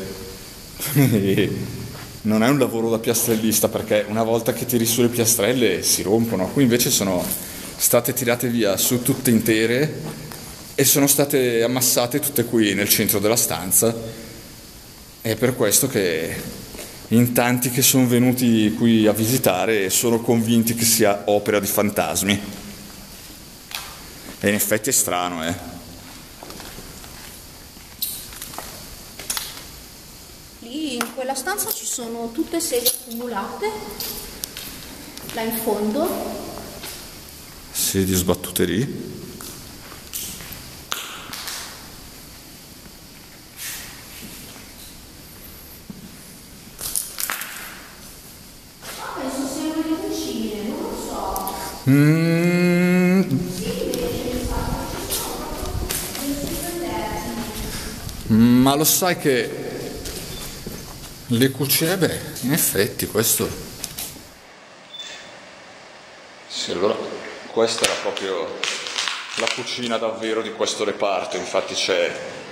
Non è un lavoro da piastrellista, perché una volta che tiri su le piastrelle si rompono. Qui invece sono state tirate via su tutte intere e sono state ammassate tutte qui nel centro della stanza. È per questo che in tanti che sono venuti qui a visitare sono convinti che sia opera di fantasmi. E in effetti è strano, Lì in quella stanza ci sono tutte sedie accumulate, là in fondo. Sedie sbattute lì. Penso siano le cucine, non lo so. Ma lo sai che Le cucine, beh, in effetti questo... Sì, allora questa era proprio la cucina davvero di questo reparto, infatti c'è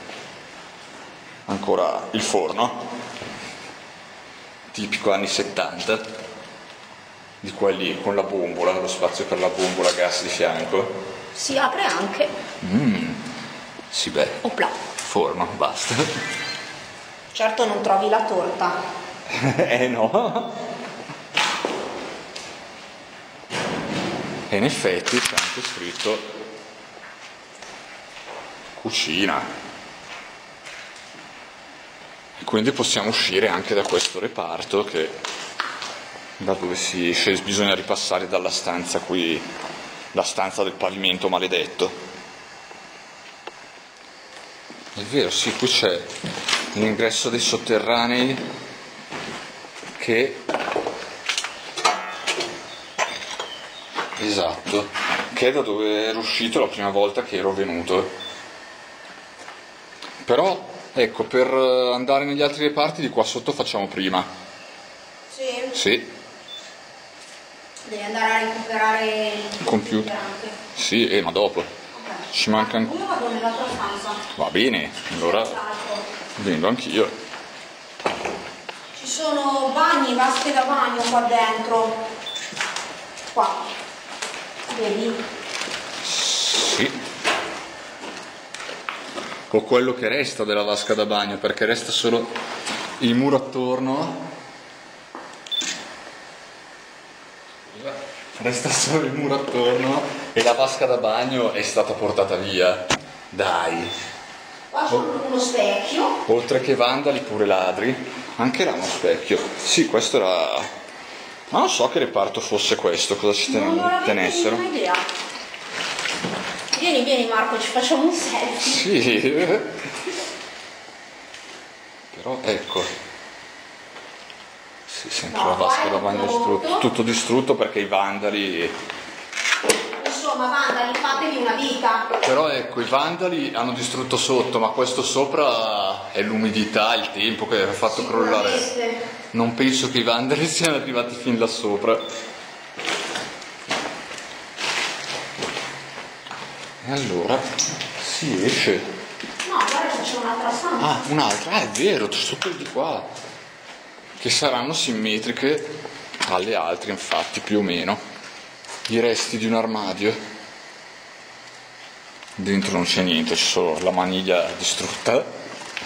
ancora il forno, tipico anni 70, di quelli con la bombola, lo spazio per la bombola a gas di fianco. Si apre anche. Sì, beh, Opla. forno, basta. Certo non trovi la torta. No. E in effetti c'è anche scritto cucina. E quindi possiamo uscire anche da questo reparto che da dove si esce bisogna ripassare dalla stanza qui, la stanza del pavimento maledetto. È vero, sì, qui c'è l'ingresso dei sotterranei che... Esatto, che è da dove ero uscito la prima volta che ero venuto. Però, ecco, per andare negli altri reparti di qua sotto facciamo prima. Sì. Sì. Devi andare a recuperare il Computer. anche. Sì, ma dopo. Ok. Ci manca Io vado nella tua stanza. Va bene, allora vengo anch'io. Ci sono bagni, vasche da bagno qua dentro. Qua. Vedi? Sì. O quello che resta della vasca da bagno, perché resta solo il muro attorno. Resta solo il muro attorno e la vasca da bagno è stata portata via. Dai. Qua c'è uno specchio. Oltre che vandali, pure ladri. Anche là uno specchio. Sì, questo era... Ma non so che reparto fosse questo, cosa ci tenessero. Non ho idea. Vieni Marco, ci facciamo un selfie. Sì. Però ecco. Sì, sempre la vasca da bagno distrutta. Tutto distrutto perché i vandali... Insomma, vandali, fatevi una vita. Però ecco, i vandali hanno distrutto sotto, ma questo sopra è l'umidità, il tempo che ha fatto crollare. Non penso che i vandali siano arrivati fin là sopra. E allora si esce. No, guarda che c'è un'altra stanza. Ah, un'altra, è vero, su quelle di qua. Che saranno simmetriche alle altre, infatti, più o meno. I resti di un armadio. Dentro non c'è niente, c'è solo la maniglia distrutta.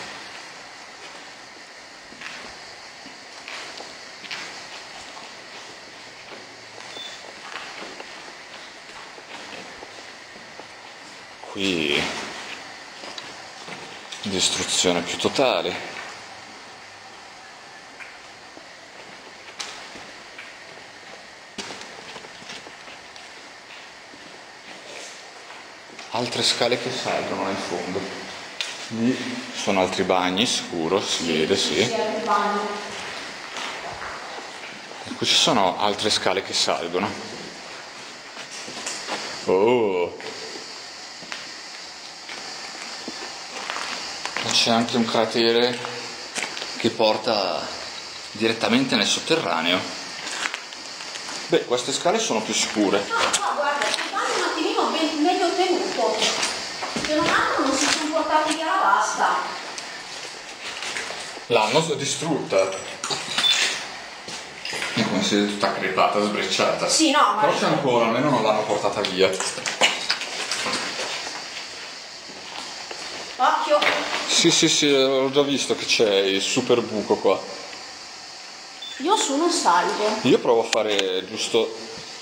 Qui distruzione più totale. Altre scale che salgono in fondo. Lì sono altri bagni, sicuro, si vede, sì. E qui ci sono altre scale che salgono. Oh! C'è anche un cratere che porta direttamente nel sotterraneo. Beh, queste scale sono più sicure. No, guarda, il bagno un attimino meglio tenuto. Se non hanno, non si sono portati via la vasca. L'hanno distrutta. È come se è tutta crepata, sbrecciata. Sì, no, ma... Però c'è ancora, almeno non l'hanno portata via. Occhio. Sì, ho già visto che c'è il super buco qua. Io su non salgo. Io provo a fare giusto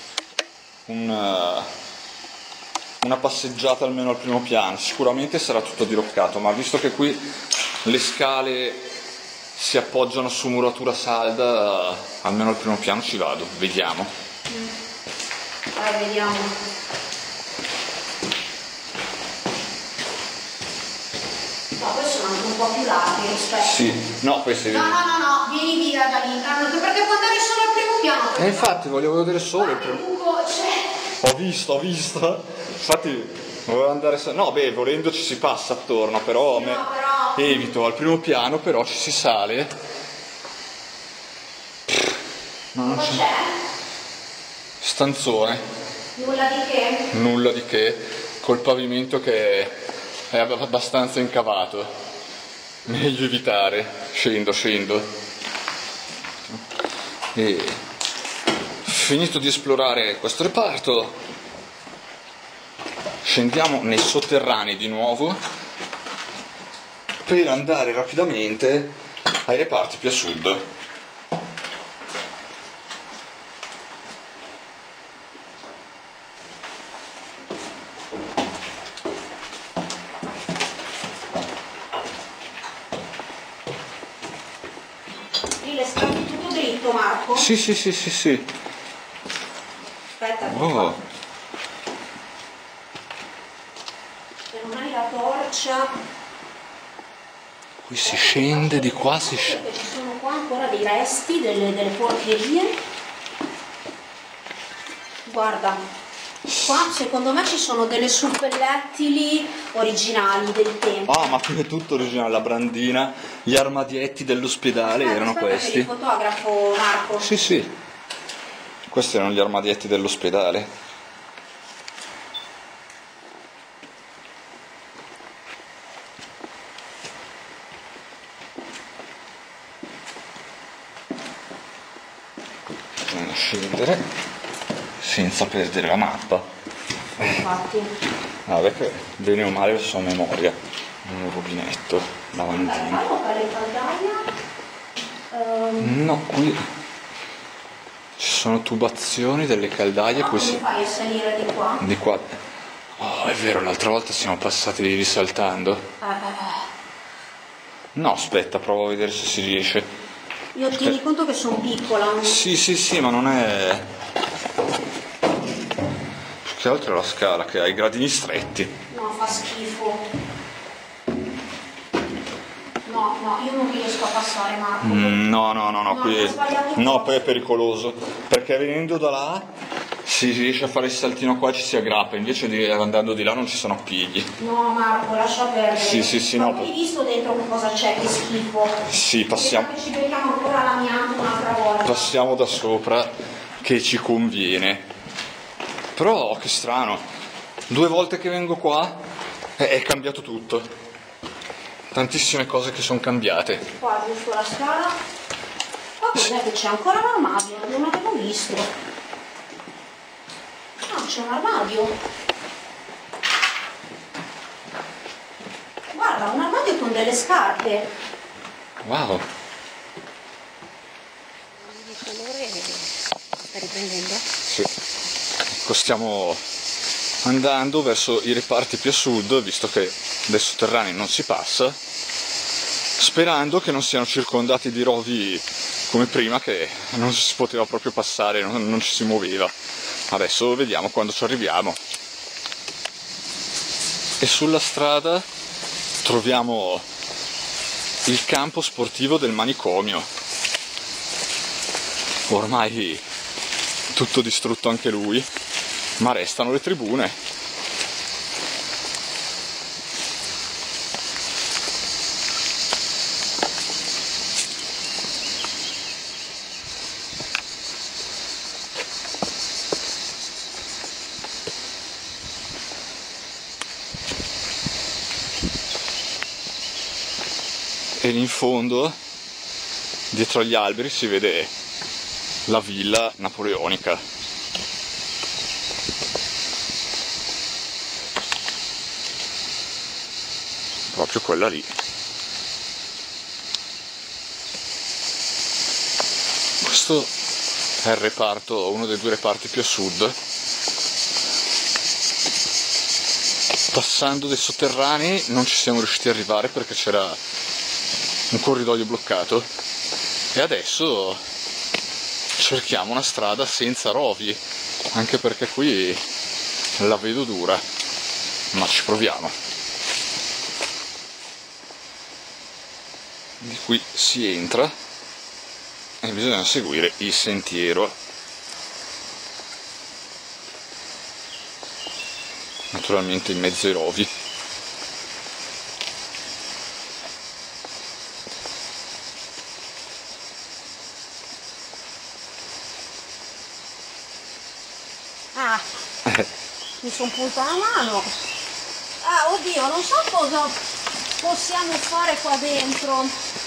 una passeggiata almeno al primo piano. Sicuramente sarà tutto diroccato, ma visto che qui le scale si appoggiano su muratura salda, almeno al primo piano ci vado, vediamo. Vai, vediamo. No, questi sono anche un po' più larghi rispetto. Sì, no, questi... No, vieni via da lì, perché puoi andare solo al primo piano. infatti volevo vedere solo il primo. Cioè... Ho visto. Infatti volevo andare... No, beh, volendo ci si passa attorno, però a me No, però... evito. Al primo piano però ci si sale No, Cosa c'è? Stanzone. Nulla di che? Nulla di che, col pavimento che è abbastanza incavato. Meglio evitare. Scendo. E finito di esplorare questo reparto, scendiamo nei sotterranei di nuovo per andare rapidamente ai reparti più a sud. Lì le scale tutto dritto, Marco? Sì. Aspetta, Oh. se non hai la torcia. Qui si scende, di qua si scende. Perché ci sono qua ancora dei resti, delle porcherie. Guarda, qua secondo me ci sono delle suppellettili originali del tempo. Ah, ma qui è tutto originale, la brandina, gli armadietti dell'ospedale erano questi. Il fotografo, Marco. Sì. Questi erano gli armadietti dell'ospedale. Bisogna scendere senza perdere la mappa. Infatti. Perché bene o male so a memoria. Un rubinetto, lavandino. Allora, le caldaie. No, qui ci sono tubazioni delle caldaie. Come Poi fai a salire di qua? di qua. Oh, è vero, l'altra volta siamo passati risaltando. No, aspetta, provo a vedere se si riesce. Io tieni conto che sono piccola. Sì, ma non è. Più che altro è la scala che ha i gradini stretti. No, fa schifo. No, io non riesco a passare, Marco. No, qui. ho sbagliato No, cosa. poi è pericoloso. Perché venendo da là si riesce a fare il saltino qua e ci si aggrappa, invece di andando di là non ci sono appigli. No, Marco, lascia perdere. Sì, Ma no. tu hai visto dentro che cosa c'è? Che schifo. Sì, passiamo. Che ci becchiamo ancora l'amianto un'altra volta. Passiamo da sopra che ci conviene. Però che strano, 2 volte che vengo qua è cambiato tutto. Tantissime cose che sono cambiate. Qua giusto la scala. Ma cos'è che c'è ancora un armadio? Non l'avevo visto. Ah, c'è un armadio. Guarda, un armadio con delle scarpe. Wow. Di colore sta riprendendo? Sì. Ecco, stiamo andando verso i reparti più a sud, visto che dai sotterranei non si passa, sperando che non siano circondati di rovi come prima, che non si poteva proprio passare, non ci si muoveva. Adesso vediamo quando ci arriviamo. E sulla strada troviamo il campo sportivo del manicomio. Ormai tutto distrutto anche lui, ma restano le tribune. E lì in fondo, dietro agli alberi, si vede la villa napoleonica. Proprio quella lì. Questo è il reparto, uno dei 2 reparti più a sud. Passando dei sotterranei non ci siamo riusciti ad arrivare perché c'era un corridoio bloccato, e adesso cerchiamo una strada senza rovi, anche perché qui la vedo dura, ma ci proviamo. Di qui si entra e bisogna seguire il sentiero, naturalmente in mezzo ai rovi. Ah, mi sono punta la mano. Ah, oddio, non so cosa possiamo fare qua dentro.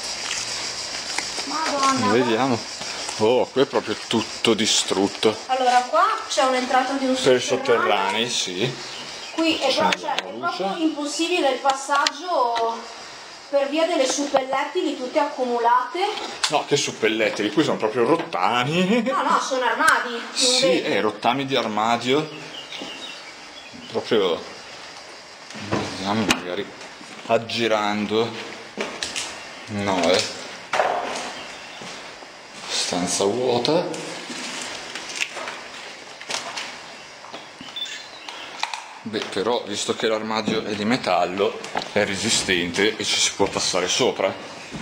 Madonna. Vediamo. Oh, qui è proprio tutto distrutto. Allora, qua c'è un'entrata di un Per i sotterraneo. sotterranei, sì. Qui è proprio impossibile il passaggio per via delle suppellettili tutte accumulate. No, che suppellettili, qui sono proprio rottami. No, sono armadi. Sì, rottami di armadio. Proprio. Vediamo magari aggirando. No, stanza vuota. Beh, però, visto che l'armadio è di metallo, è resistente e ci si può passare sopra.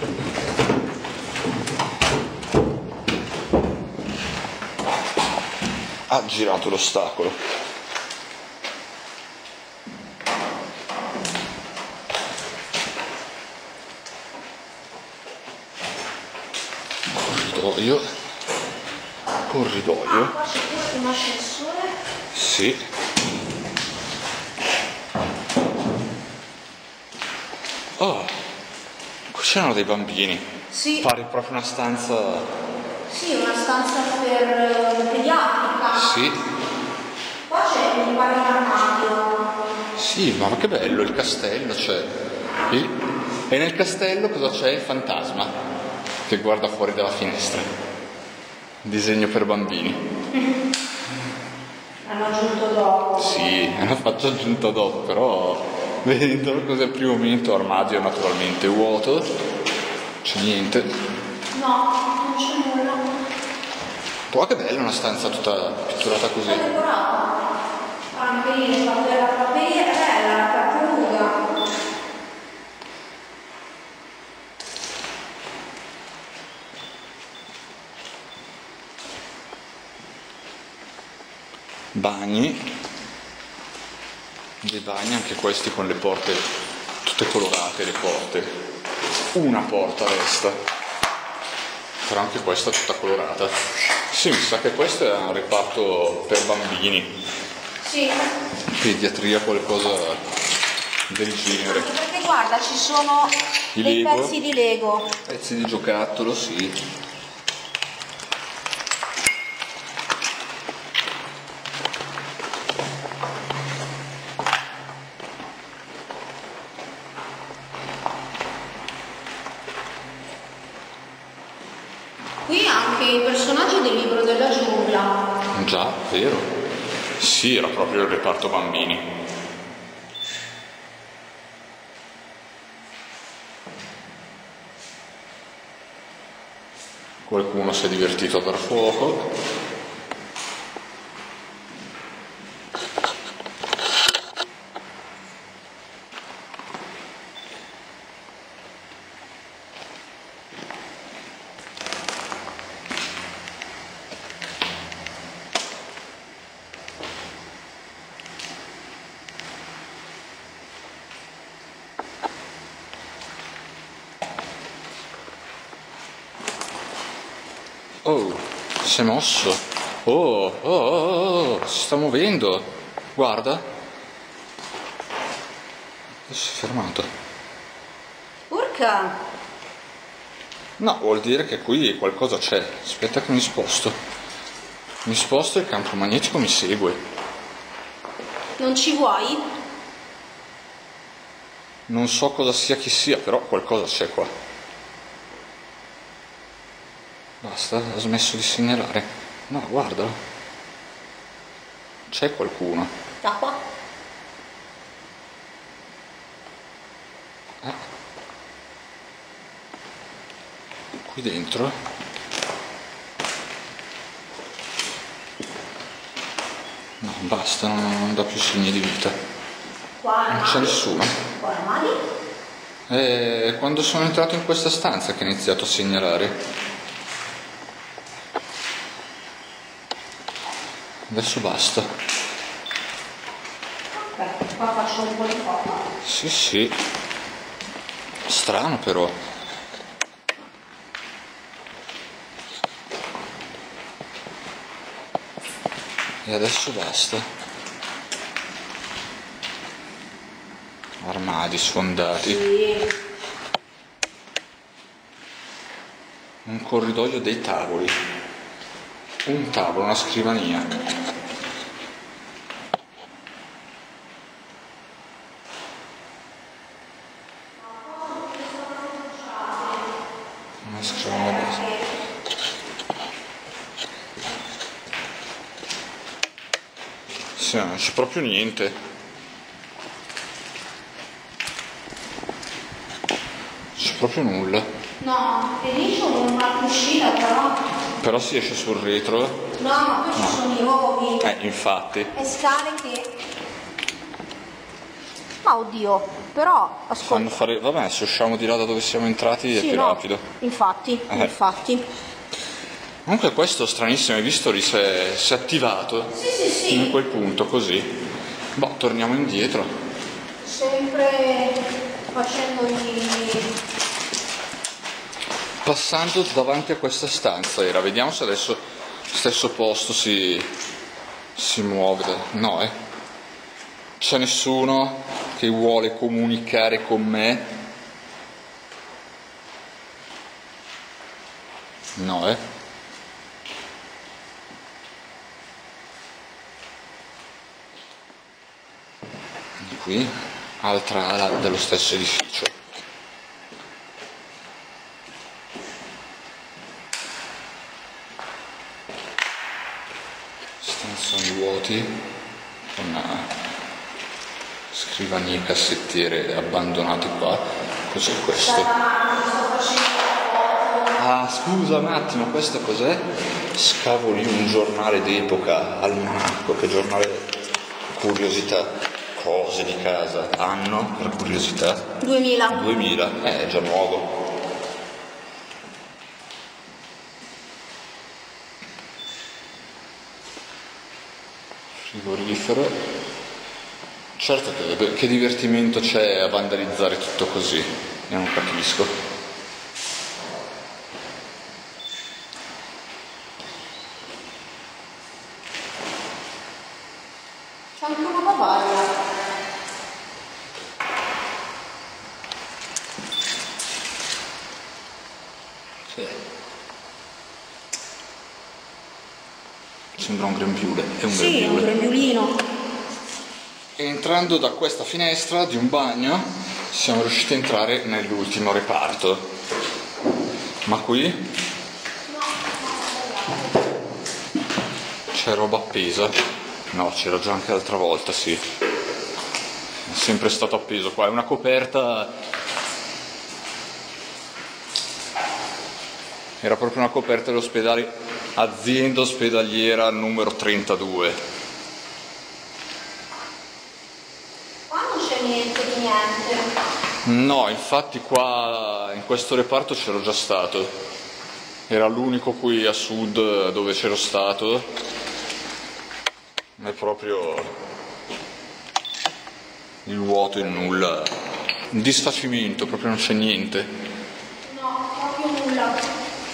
Ha girato l'ostacolo. Corridoio. Qua c'è questo un ascensore. Sì. Oh, qui c'erano dei bambini. Sì. Pare proprio una stanza. Sì, una stanza per pediatrica. Sì. Qua c'è un armadio. Sì, ma che bello, il castello c'è. E nel castello cosa c'è? Il fantasma che guarda fuori dalla finestra. Disegno per bambini. Hanno aggiunto dopo. Sì, è una faccia aggiunta dopo, però vedendo cos'è il primo momento, armadio naturalmente vuoto, c'è niente. No, non c'è nulla. Poi che bella una stanza tutta pitturata così. È decorata. Anche lì la papperia è bella, la tartaruga. Bagni, dei bagni anche questi con le porte tutte colorate, le porte, una porta resta, però anche questa tutta colorata. Sì, mi sa che questo è un reparto per bambini. Sì. Pediatria, qualcosa del genere. Anche perché guarda, ci sono dei pezzi di Lego. Pezzi di giocattolo, sì. Qui anche i personaggi del libro della giungla. Già, vero. Sì, era proprio il reparto bambini. Qualcuno si è divertito a dar fuoco. Oh, si è mosso. Oh, si sta muovendo. Guarda. Si è fermato. Urca! No, vuol dire che qui qualcosa c'è. Aspetta che mi sposto. Mi sposto e il campo magnetico mi segue. Non ci vuoi? Non so cosa sia chi sia, però qualcosa c'è qua. Basta, ha smesso di segnalare. No, guarda. C'è qualcuno. Da qua? Qui dentro. No, basta, non dà più segni di vita. Qua Non c'è nessuno. Qua armadi? Quando sono entrato in questa stanza che ho iniziato a segnalare. Adesso basta. Ok, qua faccio un po' di foto. Sì. Strano però. E adesso basta. Armadi sfondati. Sì. Un corridoio dei tavoli. Un tavolo, una scrivania. Una scrivania basta. Sì, non c'è proprio niente. C'è proprio nulla. No, e lì c'è una uscita però. Però si esce sul retro. No, ma poi ci sono i rovi. Infatti. E scale che... Ma oddio, però, ascolta. Fanno fare. Vabbè, se usciamo di là da dove siamo entrati è Sì, più no, rapido. Infatti. Comunque questo stranissimo, hai visto lì si è attivato Sì. in quel punto così. Boh, torniamo indietro. Sempre facendo Passando davanti a questa stanza era, vediamo se adesso stesso posto si muove. No, c'è nessuno che vuole comunicare con me? No, Di qui, altra ala dello stesso edificio. Stanzoni vuoti con scrivanie e cassettiere abbandonate qua. Cos'è questo? Ah, scusa un attimo, questo cos'è? Scavo lì un giornale d'epoca, almanacco, che giornale, curiosità, cose di casa, anno per curiosità? 2000, è già nuovo. Frigorifero. Certo che divertimento c'è a vandalizzare tutto così, io non capisco. C'è anche una bavaria. Sì. Sembra un grembiule, è un grembiule. Sì, un grembiulino. Entrando da questa finestra di un bagno siamo riusciti a entrare nell'ultimo reparto. Ma qui c'è roba appesa. No, c'era già anche l'altra volta, sì. È sempre stato appeso qua, è una coperta. Era proprio una coperta dell'ospedale, azienda ospedaliera numero 32. No, infatti qua in questo reparto c'ero già stato, era l'unico qui a sud dove c'ero stato, è proprio il vuoto, il nulla, un disfacimento, proprio non c'è niente. No, proprio nulla.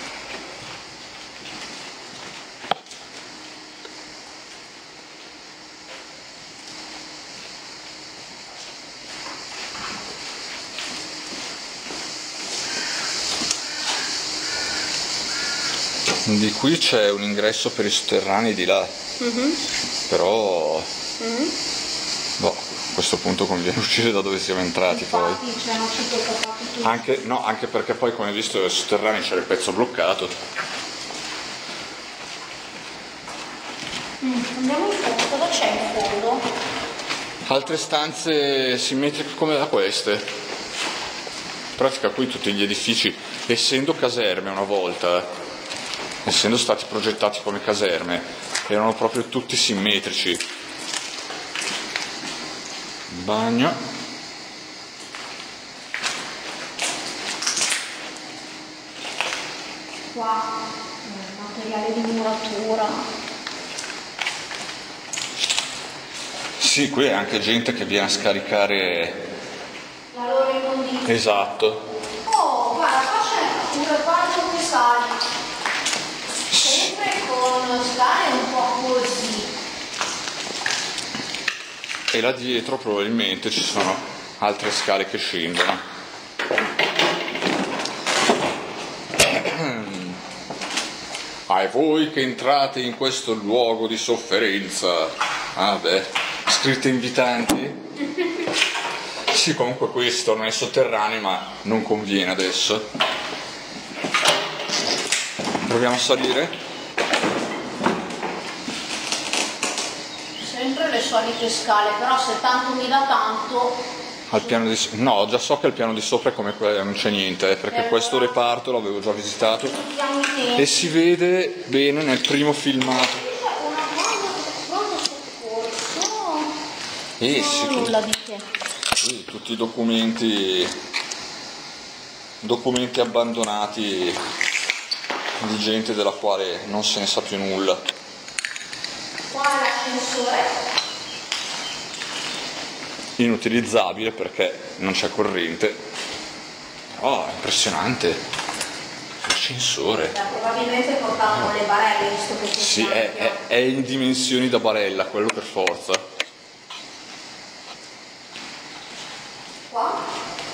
Di qui c'è un ingresso per i sotterranei di là, però boh, a questo punto conviene uscire da dove siamo entrati. Infatti, poi c'è uscito tutto. anche perché poi, come hai visto, ai sotterranei c'era il pezzo bloccato. Andiamo in fondo, cosa c'è in fondo? Altre stanze simmetriche come da queste. In pratica qui tutti gli edifici, essendo caserme una volta, essendo stati progettati come caserme, erano proprio tutti simmetrici. Bagno. Qua, materiale di muratura. Sì, qui è anche gente che viene a scaricare. La loro immondizia. Esatto. Oh, guarda, qua c'è un reparto che sale. Sempre con scale un po' così. e là dietro probabilmente ci sono altre scale che scendono. Ai voi che entrate in questo luogo di sofferenza. Ah beh, scritte invitanti? Sì, comunque questo non è sotterraneo, ma non conviene adesso. Proviamo a salire? Sempre le solite scale, però se tanto mi dà tanto... Al piano di no, già so che al piano di sopra è come non c'è niente, perché questo reparto l'avevo già visitato e si vede bene nel primo filmato. Pronto soccorso? Sì, Nulla di che. sì, tutti i documenti abbandonati di gente della quale non se ne sa più nulla. Qua è l'ascensore. Inutilizzabile perché non c'è corrente. Oh, impressionante l'ascensore. Probabilmente portavano le barelle, visto che Sì, è in dimensioni da barella, quello per forza. Qua?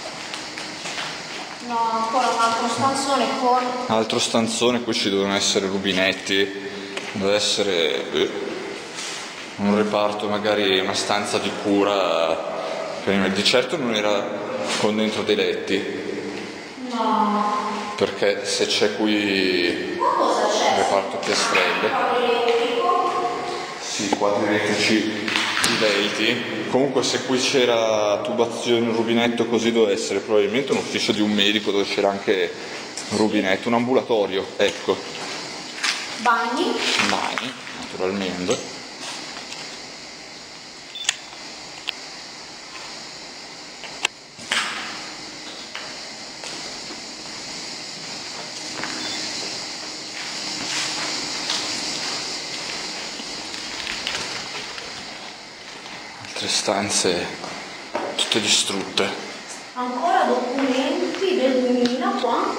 No, ancora un altro stanzone con... Altro stanzone, qui ci devono essere rubinetti, deve essere un reparto, magari una stanza di cura. Di certo non era con dentro dei letti. No. Perché se c'è qui Cosa c'è? il reparto piastrelle. Sì, quadri elettrici divelti. Comunque se qui c'era tubazione, un rubinetto così, doveva essere probabilmente un ufficio di un medico dove c'era anche un rubinetto, un ambulatorio, ecco. Bagni, Naturalmente. Stanze tutte distrutte. ancora documenti del 2000 qua.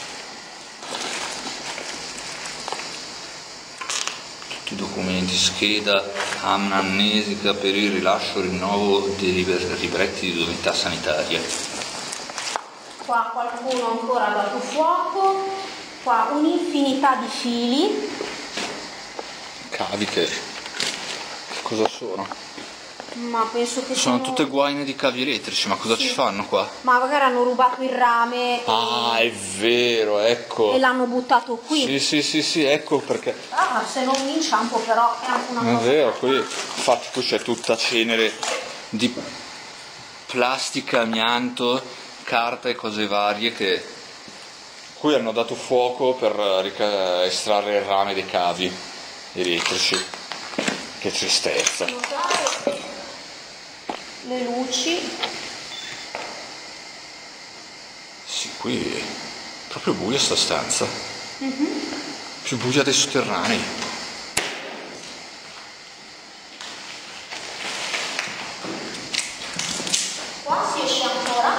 Tutti i documenti, scheda amnesica per il rilascio rinnovo dei libretti di idoneità sanitaria. Qua qualcuno ancora ha dato fuoco, qua un'infinità di fili. Cavi che cosa sono? Ma penso che Sono tutte guaine di cavi elettrici, ma cosa ci fanno qua? Ma magari hanno rubato il rame È vero, ecco. e l'hanno buttato qui. Sì, ecco perché. Se non mi inciampo però è anche una cosa. È vero, qui infatti qui c'è tutta cenere di plastica, amianto, carta e cose varie che qui hanno dato fuoco per estrarre il rame dei cavi elettrici. Che tristezza. Le luci. Sì, qui è proprio buia sta stanza. Più buia dei sotterranei. Qua si esce ancora.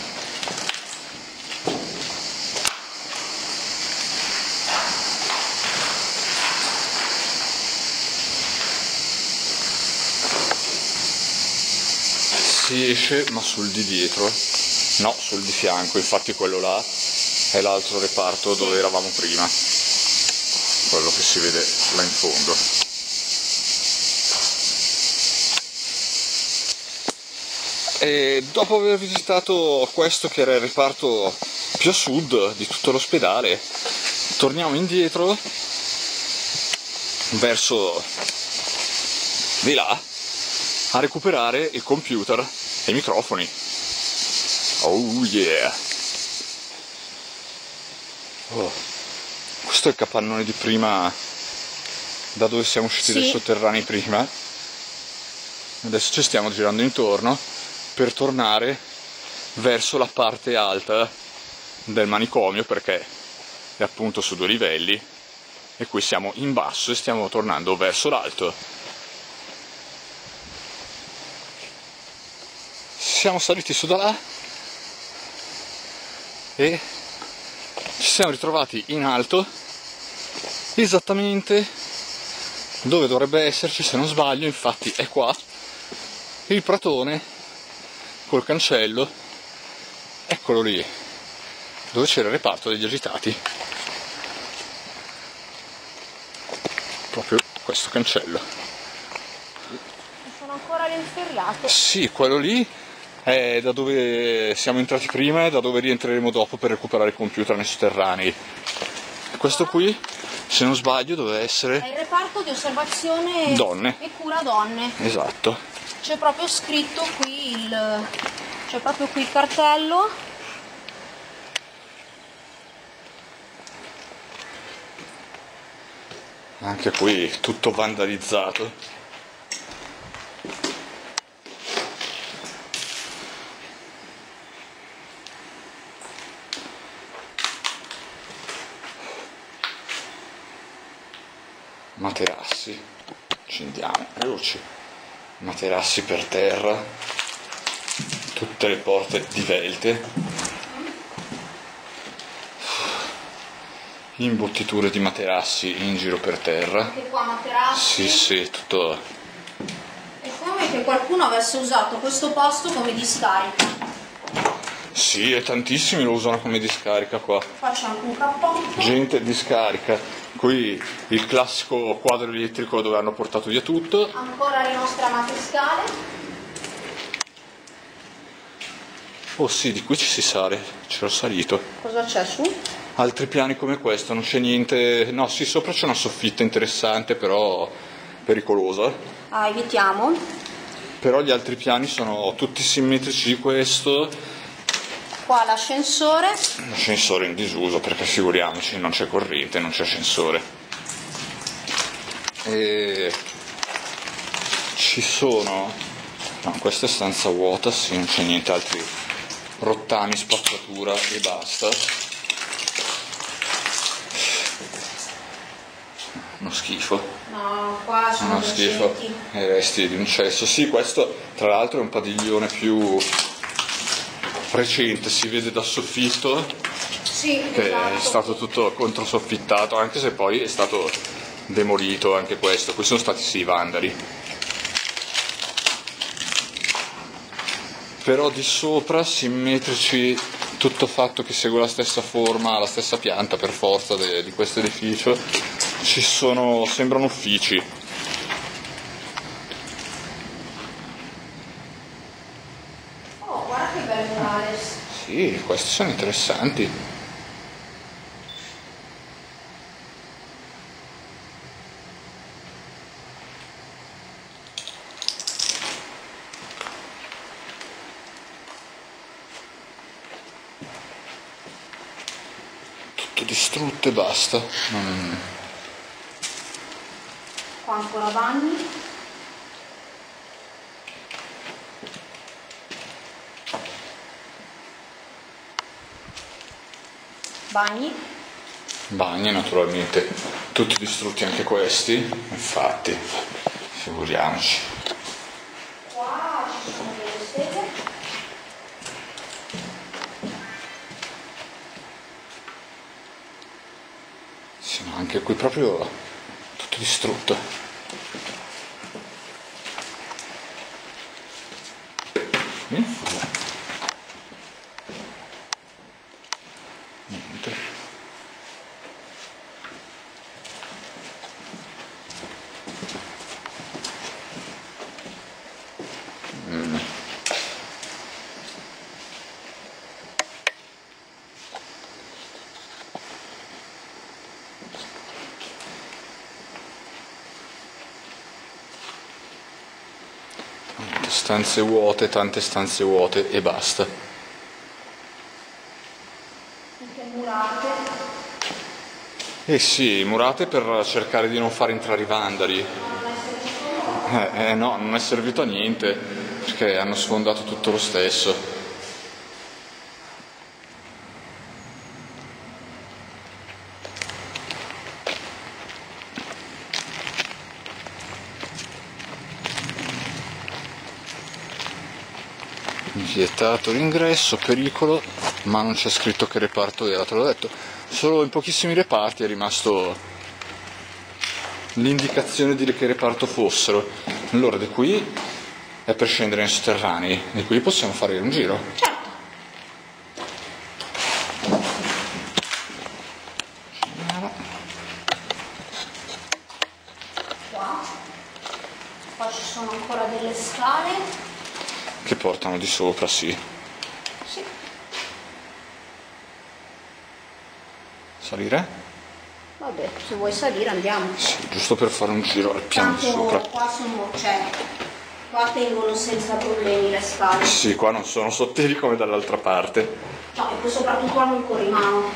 Si esce ma sul di dietro, no, sul di fianco, infatti quello là è l'altro reparto dove eravamo prima, quello che si vede là in fondo. E dopo aver visitato questo che era il reparto più a sud di tutto l'ospedale, torniamo indietro verso di là a recuperare il computer e i microfoni. Oh yeah! Questo è il capannone di prima, da dove siamo usciti dai sotterranei prima. Adesso ci stiamo girando intorno per tornare verso la parte alta del manicomio, perché è appunto su 2 livelli e qui siamo in basso e stiamo tornando verso l'alto. Siamo saliti su da là e ci siamo ritrovati in alto, esattamente dove dovrebbe esserci, se non sbaglio, infatti è qua, il pratone col cancello, eccolo lì, dove c'era il reparto degli agitati. Proprio questo cancello. Sono ancora l'inferriato. Sì, quello lì è da dove siamo entrati prima e da dove rientreremo dopo per recuperare il computer nei sotterranei. Questo qui, se non sbaglio, doveva essere... È il reparto di osservazione donne e cura donne. Esatto. C'è proprio scritto qui c'è proprio qui il cartello. Anche qui tutto vandalizzato. Materassi, accendiamo, veloci, materassi per terra, tutte le porte divelte, imbottiture di materassi in giro per terra. Anche qua materassi. Sì, tutto. È come che qualcuno avesse usato questo posto come discarica. Sì, e tantissimi lo usano come discarica qua. Qua c'è anche un cappotto. Gente discarica. Qui il classico quadro elettrico dove hanno portato via tutto. Ancora le nostre amate scale. Oh sì, di qui ci si sale, c'ero salito. Cosa c'è su? Altri piani come questo, non c'è niente. No, sì, sopra c'è una soffitta interessante, però pericolosa. Ah, evitiamo. Però gli altri piani sono tutti simmetrici di questo. Qua l'ascensore. L'ascensore in disuso, perché figuriamoci, non c'è corrente, non c'è ascensore. E ci sono... No, questa è stanza vuota, sì, non c'è niente, altri rottami, spazzatura e basta. Uno schifo. No, qua sono Uno schifo. E resti di un cesso. Sì, questo tra l'altro è un padiglione più recente, si vede dal soffitto. Sì, Che esatto. è stato tutto controsoffittato, anche se poi è stato demolito anche questo. Qui sono stati sì i vandali. Però di sopra simmetrici, tutto fatto che segue la stessa forma, la stessa pianta per forza di questo edificio, ci sono, sembrano uffici. Oh, guarda che bel murales. Sì, questi sono interessanti. Tutto distrutto e basta. Qua ancora bagni. Bagni. Bagni naturalmente, tutti distrutti anche questi, infatti, figuriamoci. Qua ci sono delle stelle. Sì, ma anche qui proprio tutto distrutto. Niente. Stanze vuote, tante stanze vuote e basta. Anche murate. Eh sì, murate per cercare di non far entrare i vandali. No, non è servito a niente, perché hanno sfondato tutto lo stesso. Vietato l'ingresso, pericolo, ma non c'è scritto che reparto era, te l'ho detto. Solo in pochissimi reparti è rimasto l'indicazione di che reparto fossero. Allora, di qui è per scendere in sotterranei, di qui possiamo fare un giro. Certo. Qua ci sono ancora delle scale che portano di sopra, sì. Sì. Salire? Vabbè, se vuoi salire andiamo. Sì, giusto per fare un giro al piano di Tanto sopra. qua sono, qua tengono senza problemi le scale. Sì, qua non sono sottili come dall'altra parte. No, e poi soprattutto hanno un corrimano.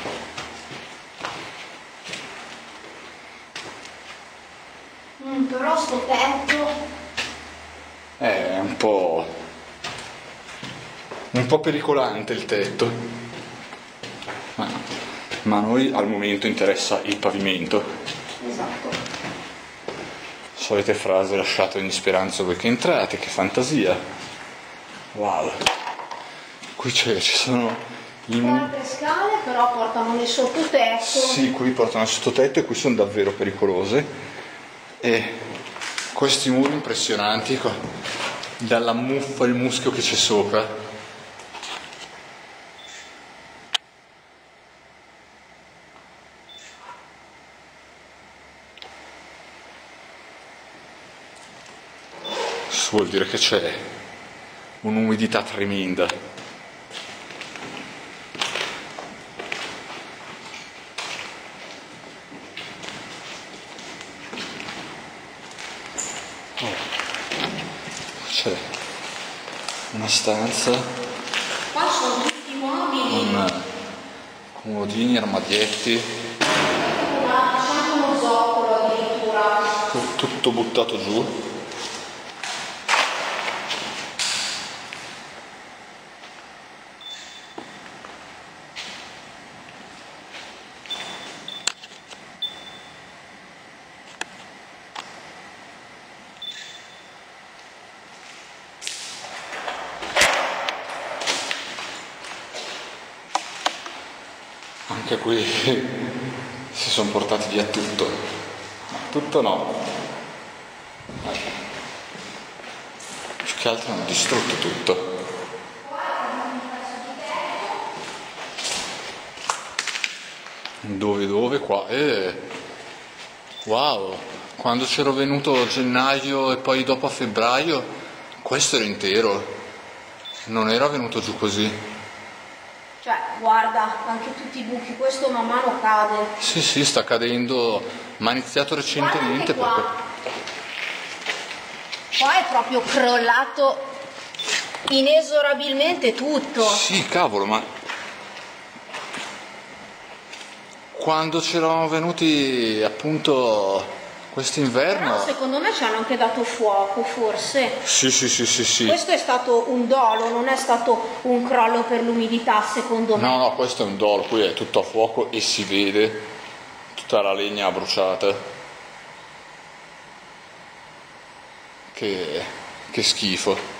Però sto tetto È un po' pericolante il tetto. Ma a noi al momento interessa il pavimento. esatto. Solite frasi lasciate ogni speranza voi che entrate, che fantasia. Wow. Qui ci sono Altre scale però portano nel sottotetto. Sì, qui portano al sottotetto e qui sono davvero pericolose. E questi muri impressionanti, dalla muffa e il muschio che c'è sopra. Questo vuol dire che c'è un'umidità tremenda. C'è una stanza Qua sono tutti i mobili. con comodini, armadietti, C'è anche uno zoccolo addirittura. tutto buttato giù. Anche qui si sono portati via tutto, ma tutto no. Più che altro hanno distrutto tutto. Dove qua? Wow, quando c'ero venuto a gennaio e poi dopo a febbraio, questo era intero, non era venuto giù così. Cioè, guarda, anche tutti i buchi, questo man mano cade. Sì, sta cadendo, ma ha iniziato recentemente Guarda anche perché... Qua è proprio crollato inesorabilmente tutto. Sì, cavolo, ma quando c'eravamo venuti appunto quest'inverno... Però secondo me ci hanno anche dato fuoco, forse. Sì. Questo è stato un dolo, non è stato un crollo per l'umidità, secondo me. No, questo è un dolo, qui è tutto a fuoco e si vede tutta la legna bruciata. Che schifo.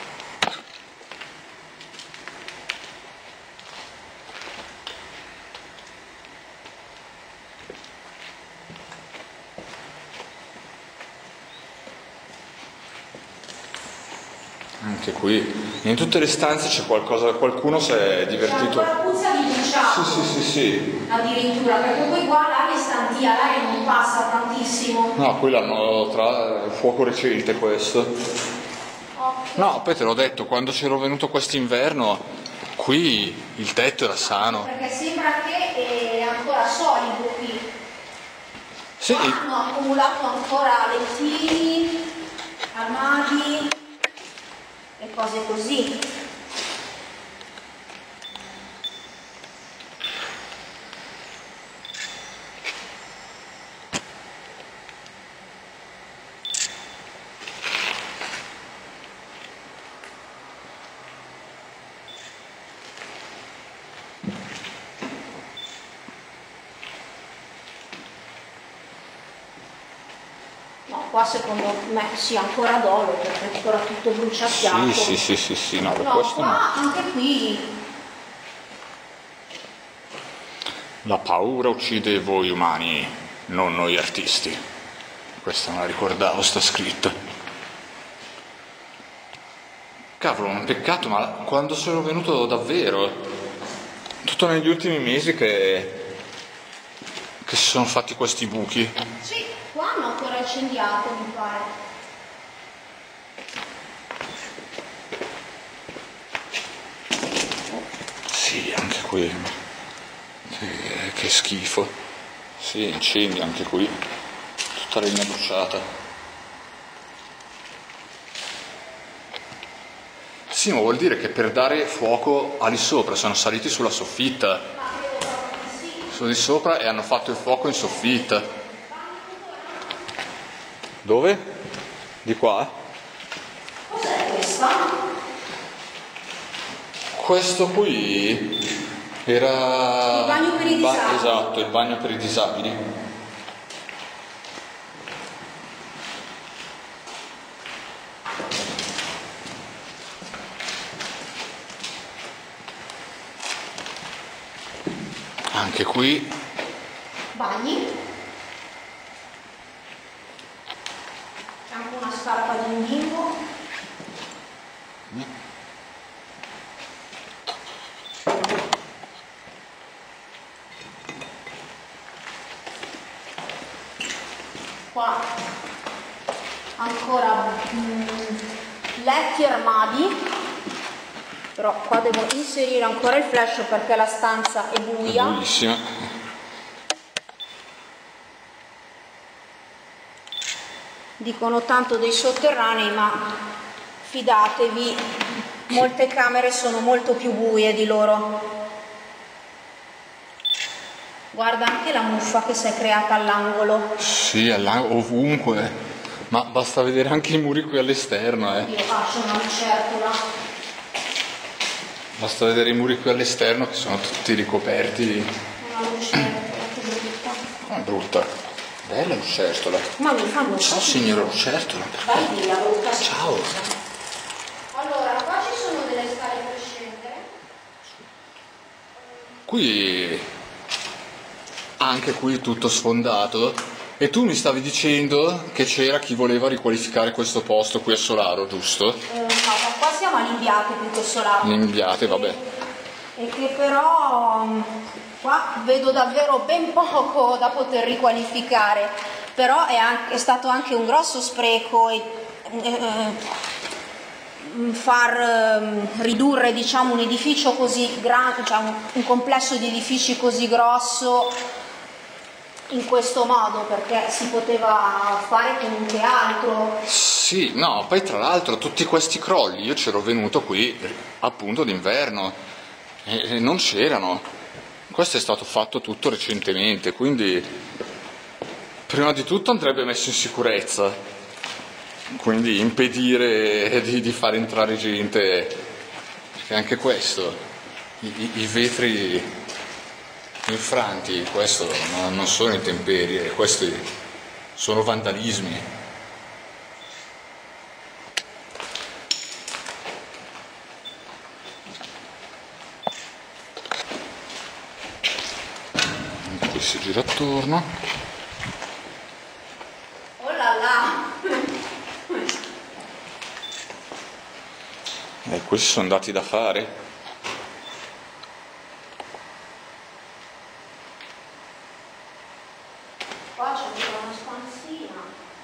Anche qui, in tutte le stanze c'è qualcosa, qualcuno si è divertito. C'è ancora puzza di bruciato. Sì. Addirittura, perché poi qua l'aria sta via, l'aria non passa tantissimo. No, qui l'hanno tra fuoco recente questo. Okay. No, poi te l'ho detto, quando c'ero venuto quest'inverno, qui il tetto era sano. Perché sembra che è ancora solido qui. Sì. Qua hanno accumulato ancora lettini, armadi e cose così. No, qua secondo me sì, ancora dolo perché è ancora tutto bruciacchiato. Sì, no, per No, questo qua no. anche qui. La paura uccide voi umani, non noi artisti. Questa me la ricordavo, sta scritto. Cavolo, un peccato, ma quando sono venuto davvero? Tutto negli ultimi mesi che si sono fatti questi buchi. Sì, qua hanno ancora incendiato, mi pare. Sì, anche qui. Che schifo. Sì, incendi anche qui. Tutta legna bruciata. Sì, ma vuol dire che per dare fuoco lì sopra sono saliti sulla soffitta. Sono di sopra e hanno fatto il fuoco in soffitta. Dove? Di qua? Cos'è questa? Questo qui era... Il bagno per i disabili. Esatto, il bagno per i disabili. Anche qui. Bagni. C'è anche una scarpa di un bimbo. Qua ancora letti e armadi. Però qua devo inserire ancora il flash perché la stanza è buia. È buissima. Dicono tanto dei sotterranei, ma fidatevi, molte camere sono molto più buie di loro. Guarda anche la muffa che si è creata all'angolo. Sì, ovunque. Ma basta vedere anche i muri qui all'esterno, Io faccio una lucertola. Basta vedere i muri qui all'esterno che sono tutti ricoperti. Una lucertola, che brutta. Ah, brutta. Bella lucertola. Ma mi fanno Ciao signora lucertola. Vai via, brutta. Ciao. Allora, qua ci sono delle scale per scendere. Qui, anche qui tutto sfondato. E tu mi stavi dicendo che c'era chi voleva riqualificare questo posto qui a Solaro, giusto? No, ma qua siamo all'Imbiate più che Solaro. L'Imbiate, vabbè. E che però qua vedo davvero ben poco da poter riqualificare, però è stato anche un grosso spreco far ridurre, diciamo, un edificio così grande, cioè un complesso di edifici così grosso in questo modo, perché si poteva fare comunque altro. Sì, no, poi tra l'altro tutti questi crolli, io c'ero venuto qui appunto d'inverno e non c'erano. Questo è stato fatto tutto recentemente, quindi prima di tutto andrebbe messo in sicurezza, quindi impedire di far entrare gente, perché anche questo, i vetri infranti, questo non sono intemperie, questi sono vandalismi. Qui si gira attorno. Oh là là! Questi sono dati da fare. Qua c'è ancora una stanzina.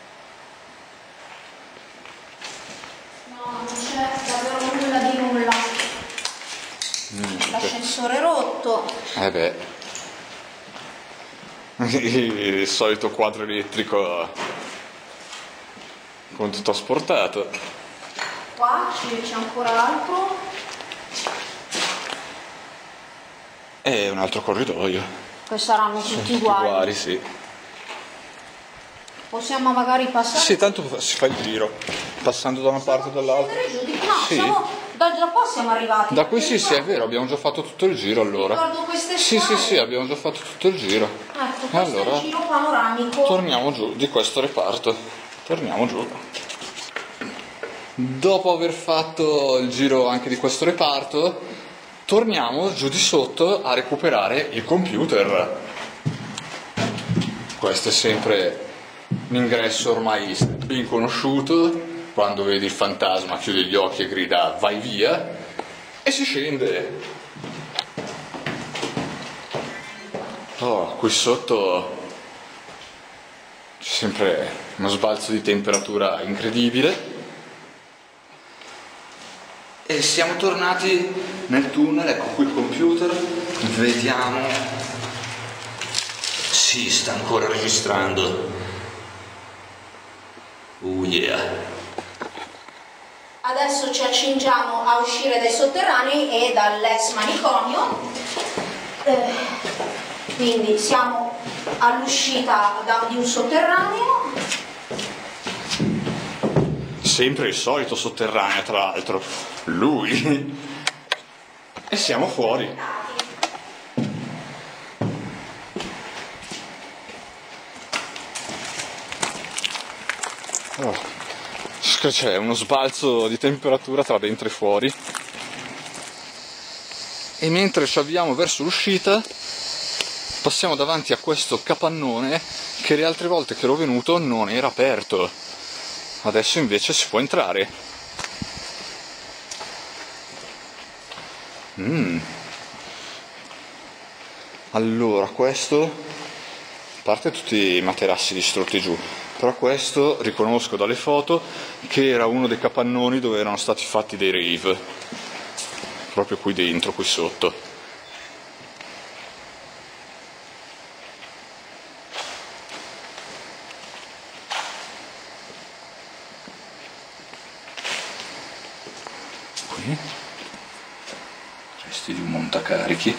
No, non c'è davvero nulla di nulla. L'ascensore rotto. Beh. Il solito quadro elettrico con tutto asportato. Qua c'è ancora altro. E un altro corridoio. Che saranno tutti uguali. Sì. Possiamo magari passare. Sì, tanto si fa il giro, passando da una parte o dall'altra. No, Sì. da qua siamo arrivati. Da qui sì, è vero, abbiamo già fatto tutto il giro allora. Ricordo queste Sì, scale. abbiamo già fatto tutto il giro. Ecco, questo Allora, è il giro panoramico. torniamo giù di questo reparto. Torniamo giù. Dopo aver fatto il giro anche di questo reparto, torniamo giù di sotto a recuperare il computer. Questo è sempre un ingresso ormai ben conosciuto, quando vedi il fantasma chiudi gli occhi e grida vai via e si scende. Oh, qui sotto c'è sempre uno sbalzo di temperatura incredibile. E siamo tornati nel tunnel, ecco qui il computer, vediamo. Sì, sta ancora registrando. Oh yeah. Adesso ci accingiamo a uscire dai sotterranei e dall'ex manicomio. Quindi siamo all'uscita di un sotterraneo. Sempre il solito sotterraneo, tra l'altro. Lui. E siamo fuori. Oh. C'è uno sbalzo di temperatura tra dentro e fuori. E mentre ci avviamo verso l'uscita passiamo davanti a questo capannone che le altre volte che ero venuto non era aperto. Adesso invece si può entrare. Allora, questo, a parte tutti i materassi distrutti giù, però questo riconosco dalle foto che era uno dei capannoni dove erano stati fatti dei rave, proprio qui dentro, qui sotto. Qui resti di un montacarichi.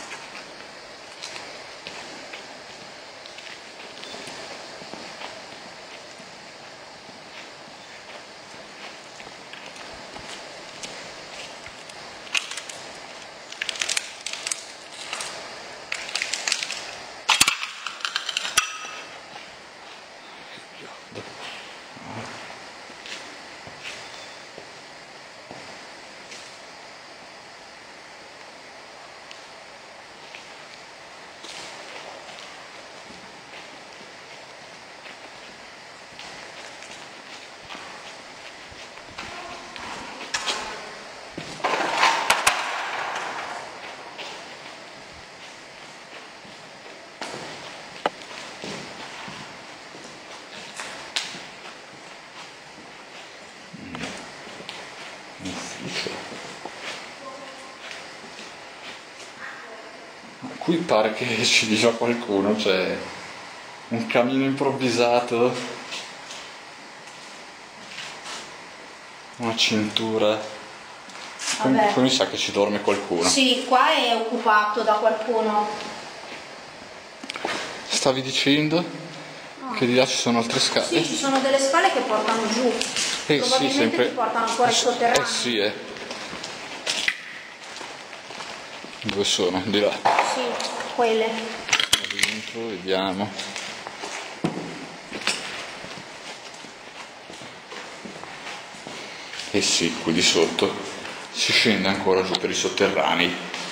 Qui pare che ci viva qualcuno, c'è un camino improvvisato, una cintura. Qui mi sa che ci dorme qualcuno. Sì, qua è occupato da qualcuno. Stavi dicendo che di là ci sono altre scale? Sì, ci sono delle scale che portano giù. Probabilmente sì, sempre. ti portano ancora in sotterraneo. Sì, Dove sono? Di là. Sì, quelle. Dentro, vediamo. Eh sì, qui di sotto si scende ancora giù per i sotterranei.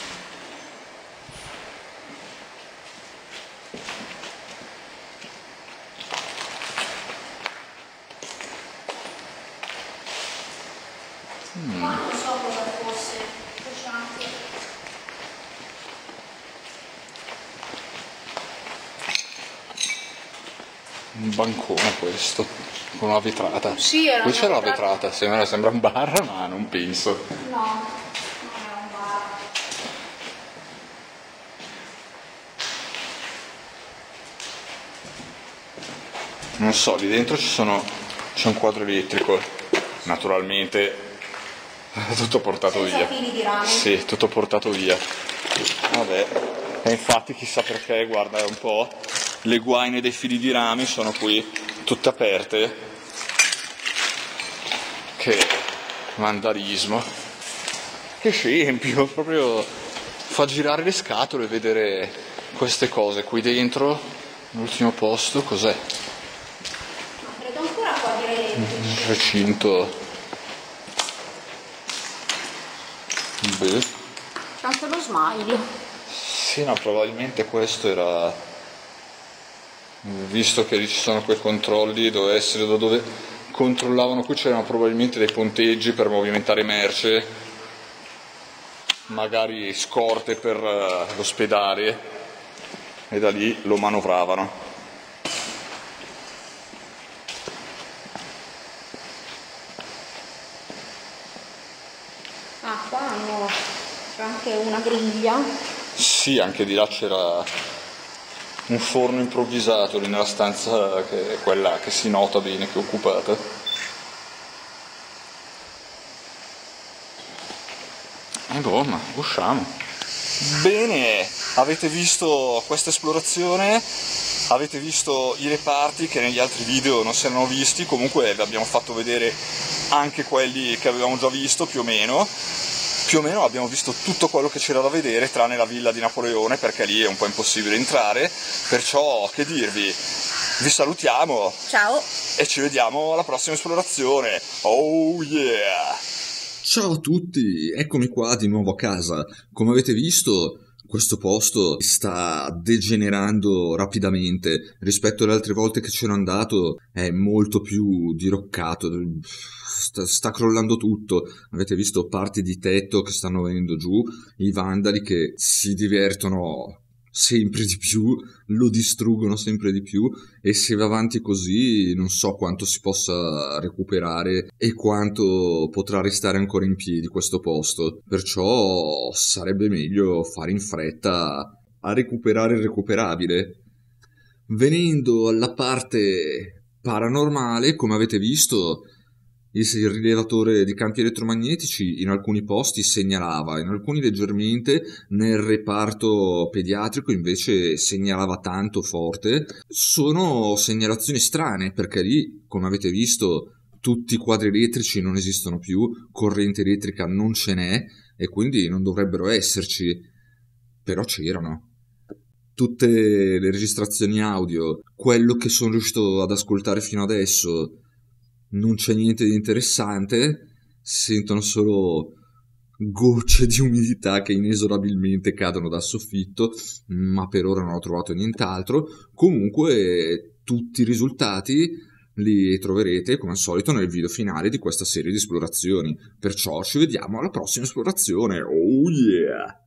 Ma non so cosa fosse. Un bancone questo, con una vetrata. Sì, era qui una c'è la vetrata. vetrata, sembra un bar, ma non penso. No, non è un bar. Non so, lì dentro c'è un quadro elettrico, naturalmente tutto portato Senza via. fili di rame. Sì, tutto portato via. Vabbè, e infatti chissà perché, guarda un po', le guaine dei fili di rame sono qui tutte aperte. Che vandalismo. Che scempio, proprio fa girare le scatole e vedere queste cose qui dentro. L'ultimo posto, cos'è? Credo ancora quadri elettrici. Un recinto. Beh. C'è anche lo smile. Sì, no, probabilmente questo era, visto che lì ci sono quei controlli, doveva essere da dove controllavano, qui c'erano probabilmente dei ponteggi per movimentare merce, magari scorte per l'ospedale, e da lì lo manovravano. Qua c'è anche una griglia. Sì, anche di là c'era un forno improvvisato lì nella stanza, che è quella che si nota bene che è occupata. E ma usciamo. Bene, avete visto questa esplorazione, avete visto i reparti che negli altri video non si erano visti, comunque vi abbiamo fatto vedere anche quelli che avevamo già visto più o meno abbiamo visto tutto quello che c'era da vedere tranne la villa di Napoleone, perché lì è un po' impossibile entrare, perciò che dirvi, vi salutiamo, ciao, e ci vediamo alla prossima esplorazione. Oh yeah! Ciao a tutti, eccomi qua di nuovo a casa. Come avete visto, questo posto sta degenerando rapidamente. Rispetto alle altre volte che c'ero andato è molto più diroccato, sta crollando tutto. Avete visto parti di tetto che stanno venendo giù, i vandali che si divertono sempre di più, lo distruggono sempre di più, e se va avanti così non so quanto si possa recuperare e quanto potrà restare ancora in piedi questo posto, perciò sarebbe meglio fare in fretta a recuperare il recuperabile. Venendo alla parte paranormale, come avete visto, il rilevatore di campi elettromagnetici in alcuni posti segnalava, in alcuni leggermente, nel reparto pediatrico invece segnalava tanto forte. Sono segnalazioni strane, perché lì, come avete visto, tutti i quadri elettrici non esistono più, corrente elettrica non ce n'è, e quindi non dovrebbero esserci, però c'erano. Tutte le registrazioni audio, quello che sono riuscito ad ascoltare fino adesso, non c'è niente di interessante, si sentono solo gocce di umidità che inesorabilmente cadono dal soffitto, ma per ora non ho trovato nient'altro. Comunque tutti i risultati li troverete come al solito nel video finale di questa serie di esplorazioni, perciò ci vediamo alla prossima esplorazione. Oh yeah!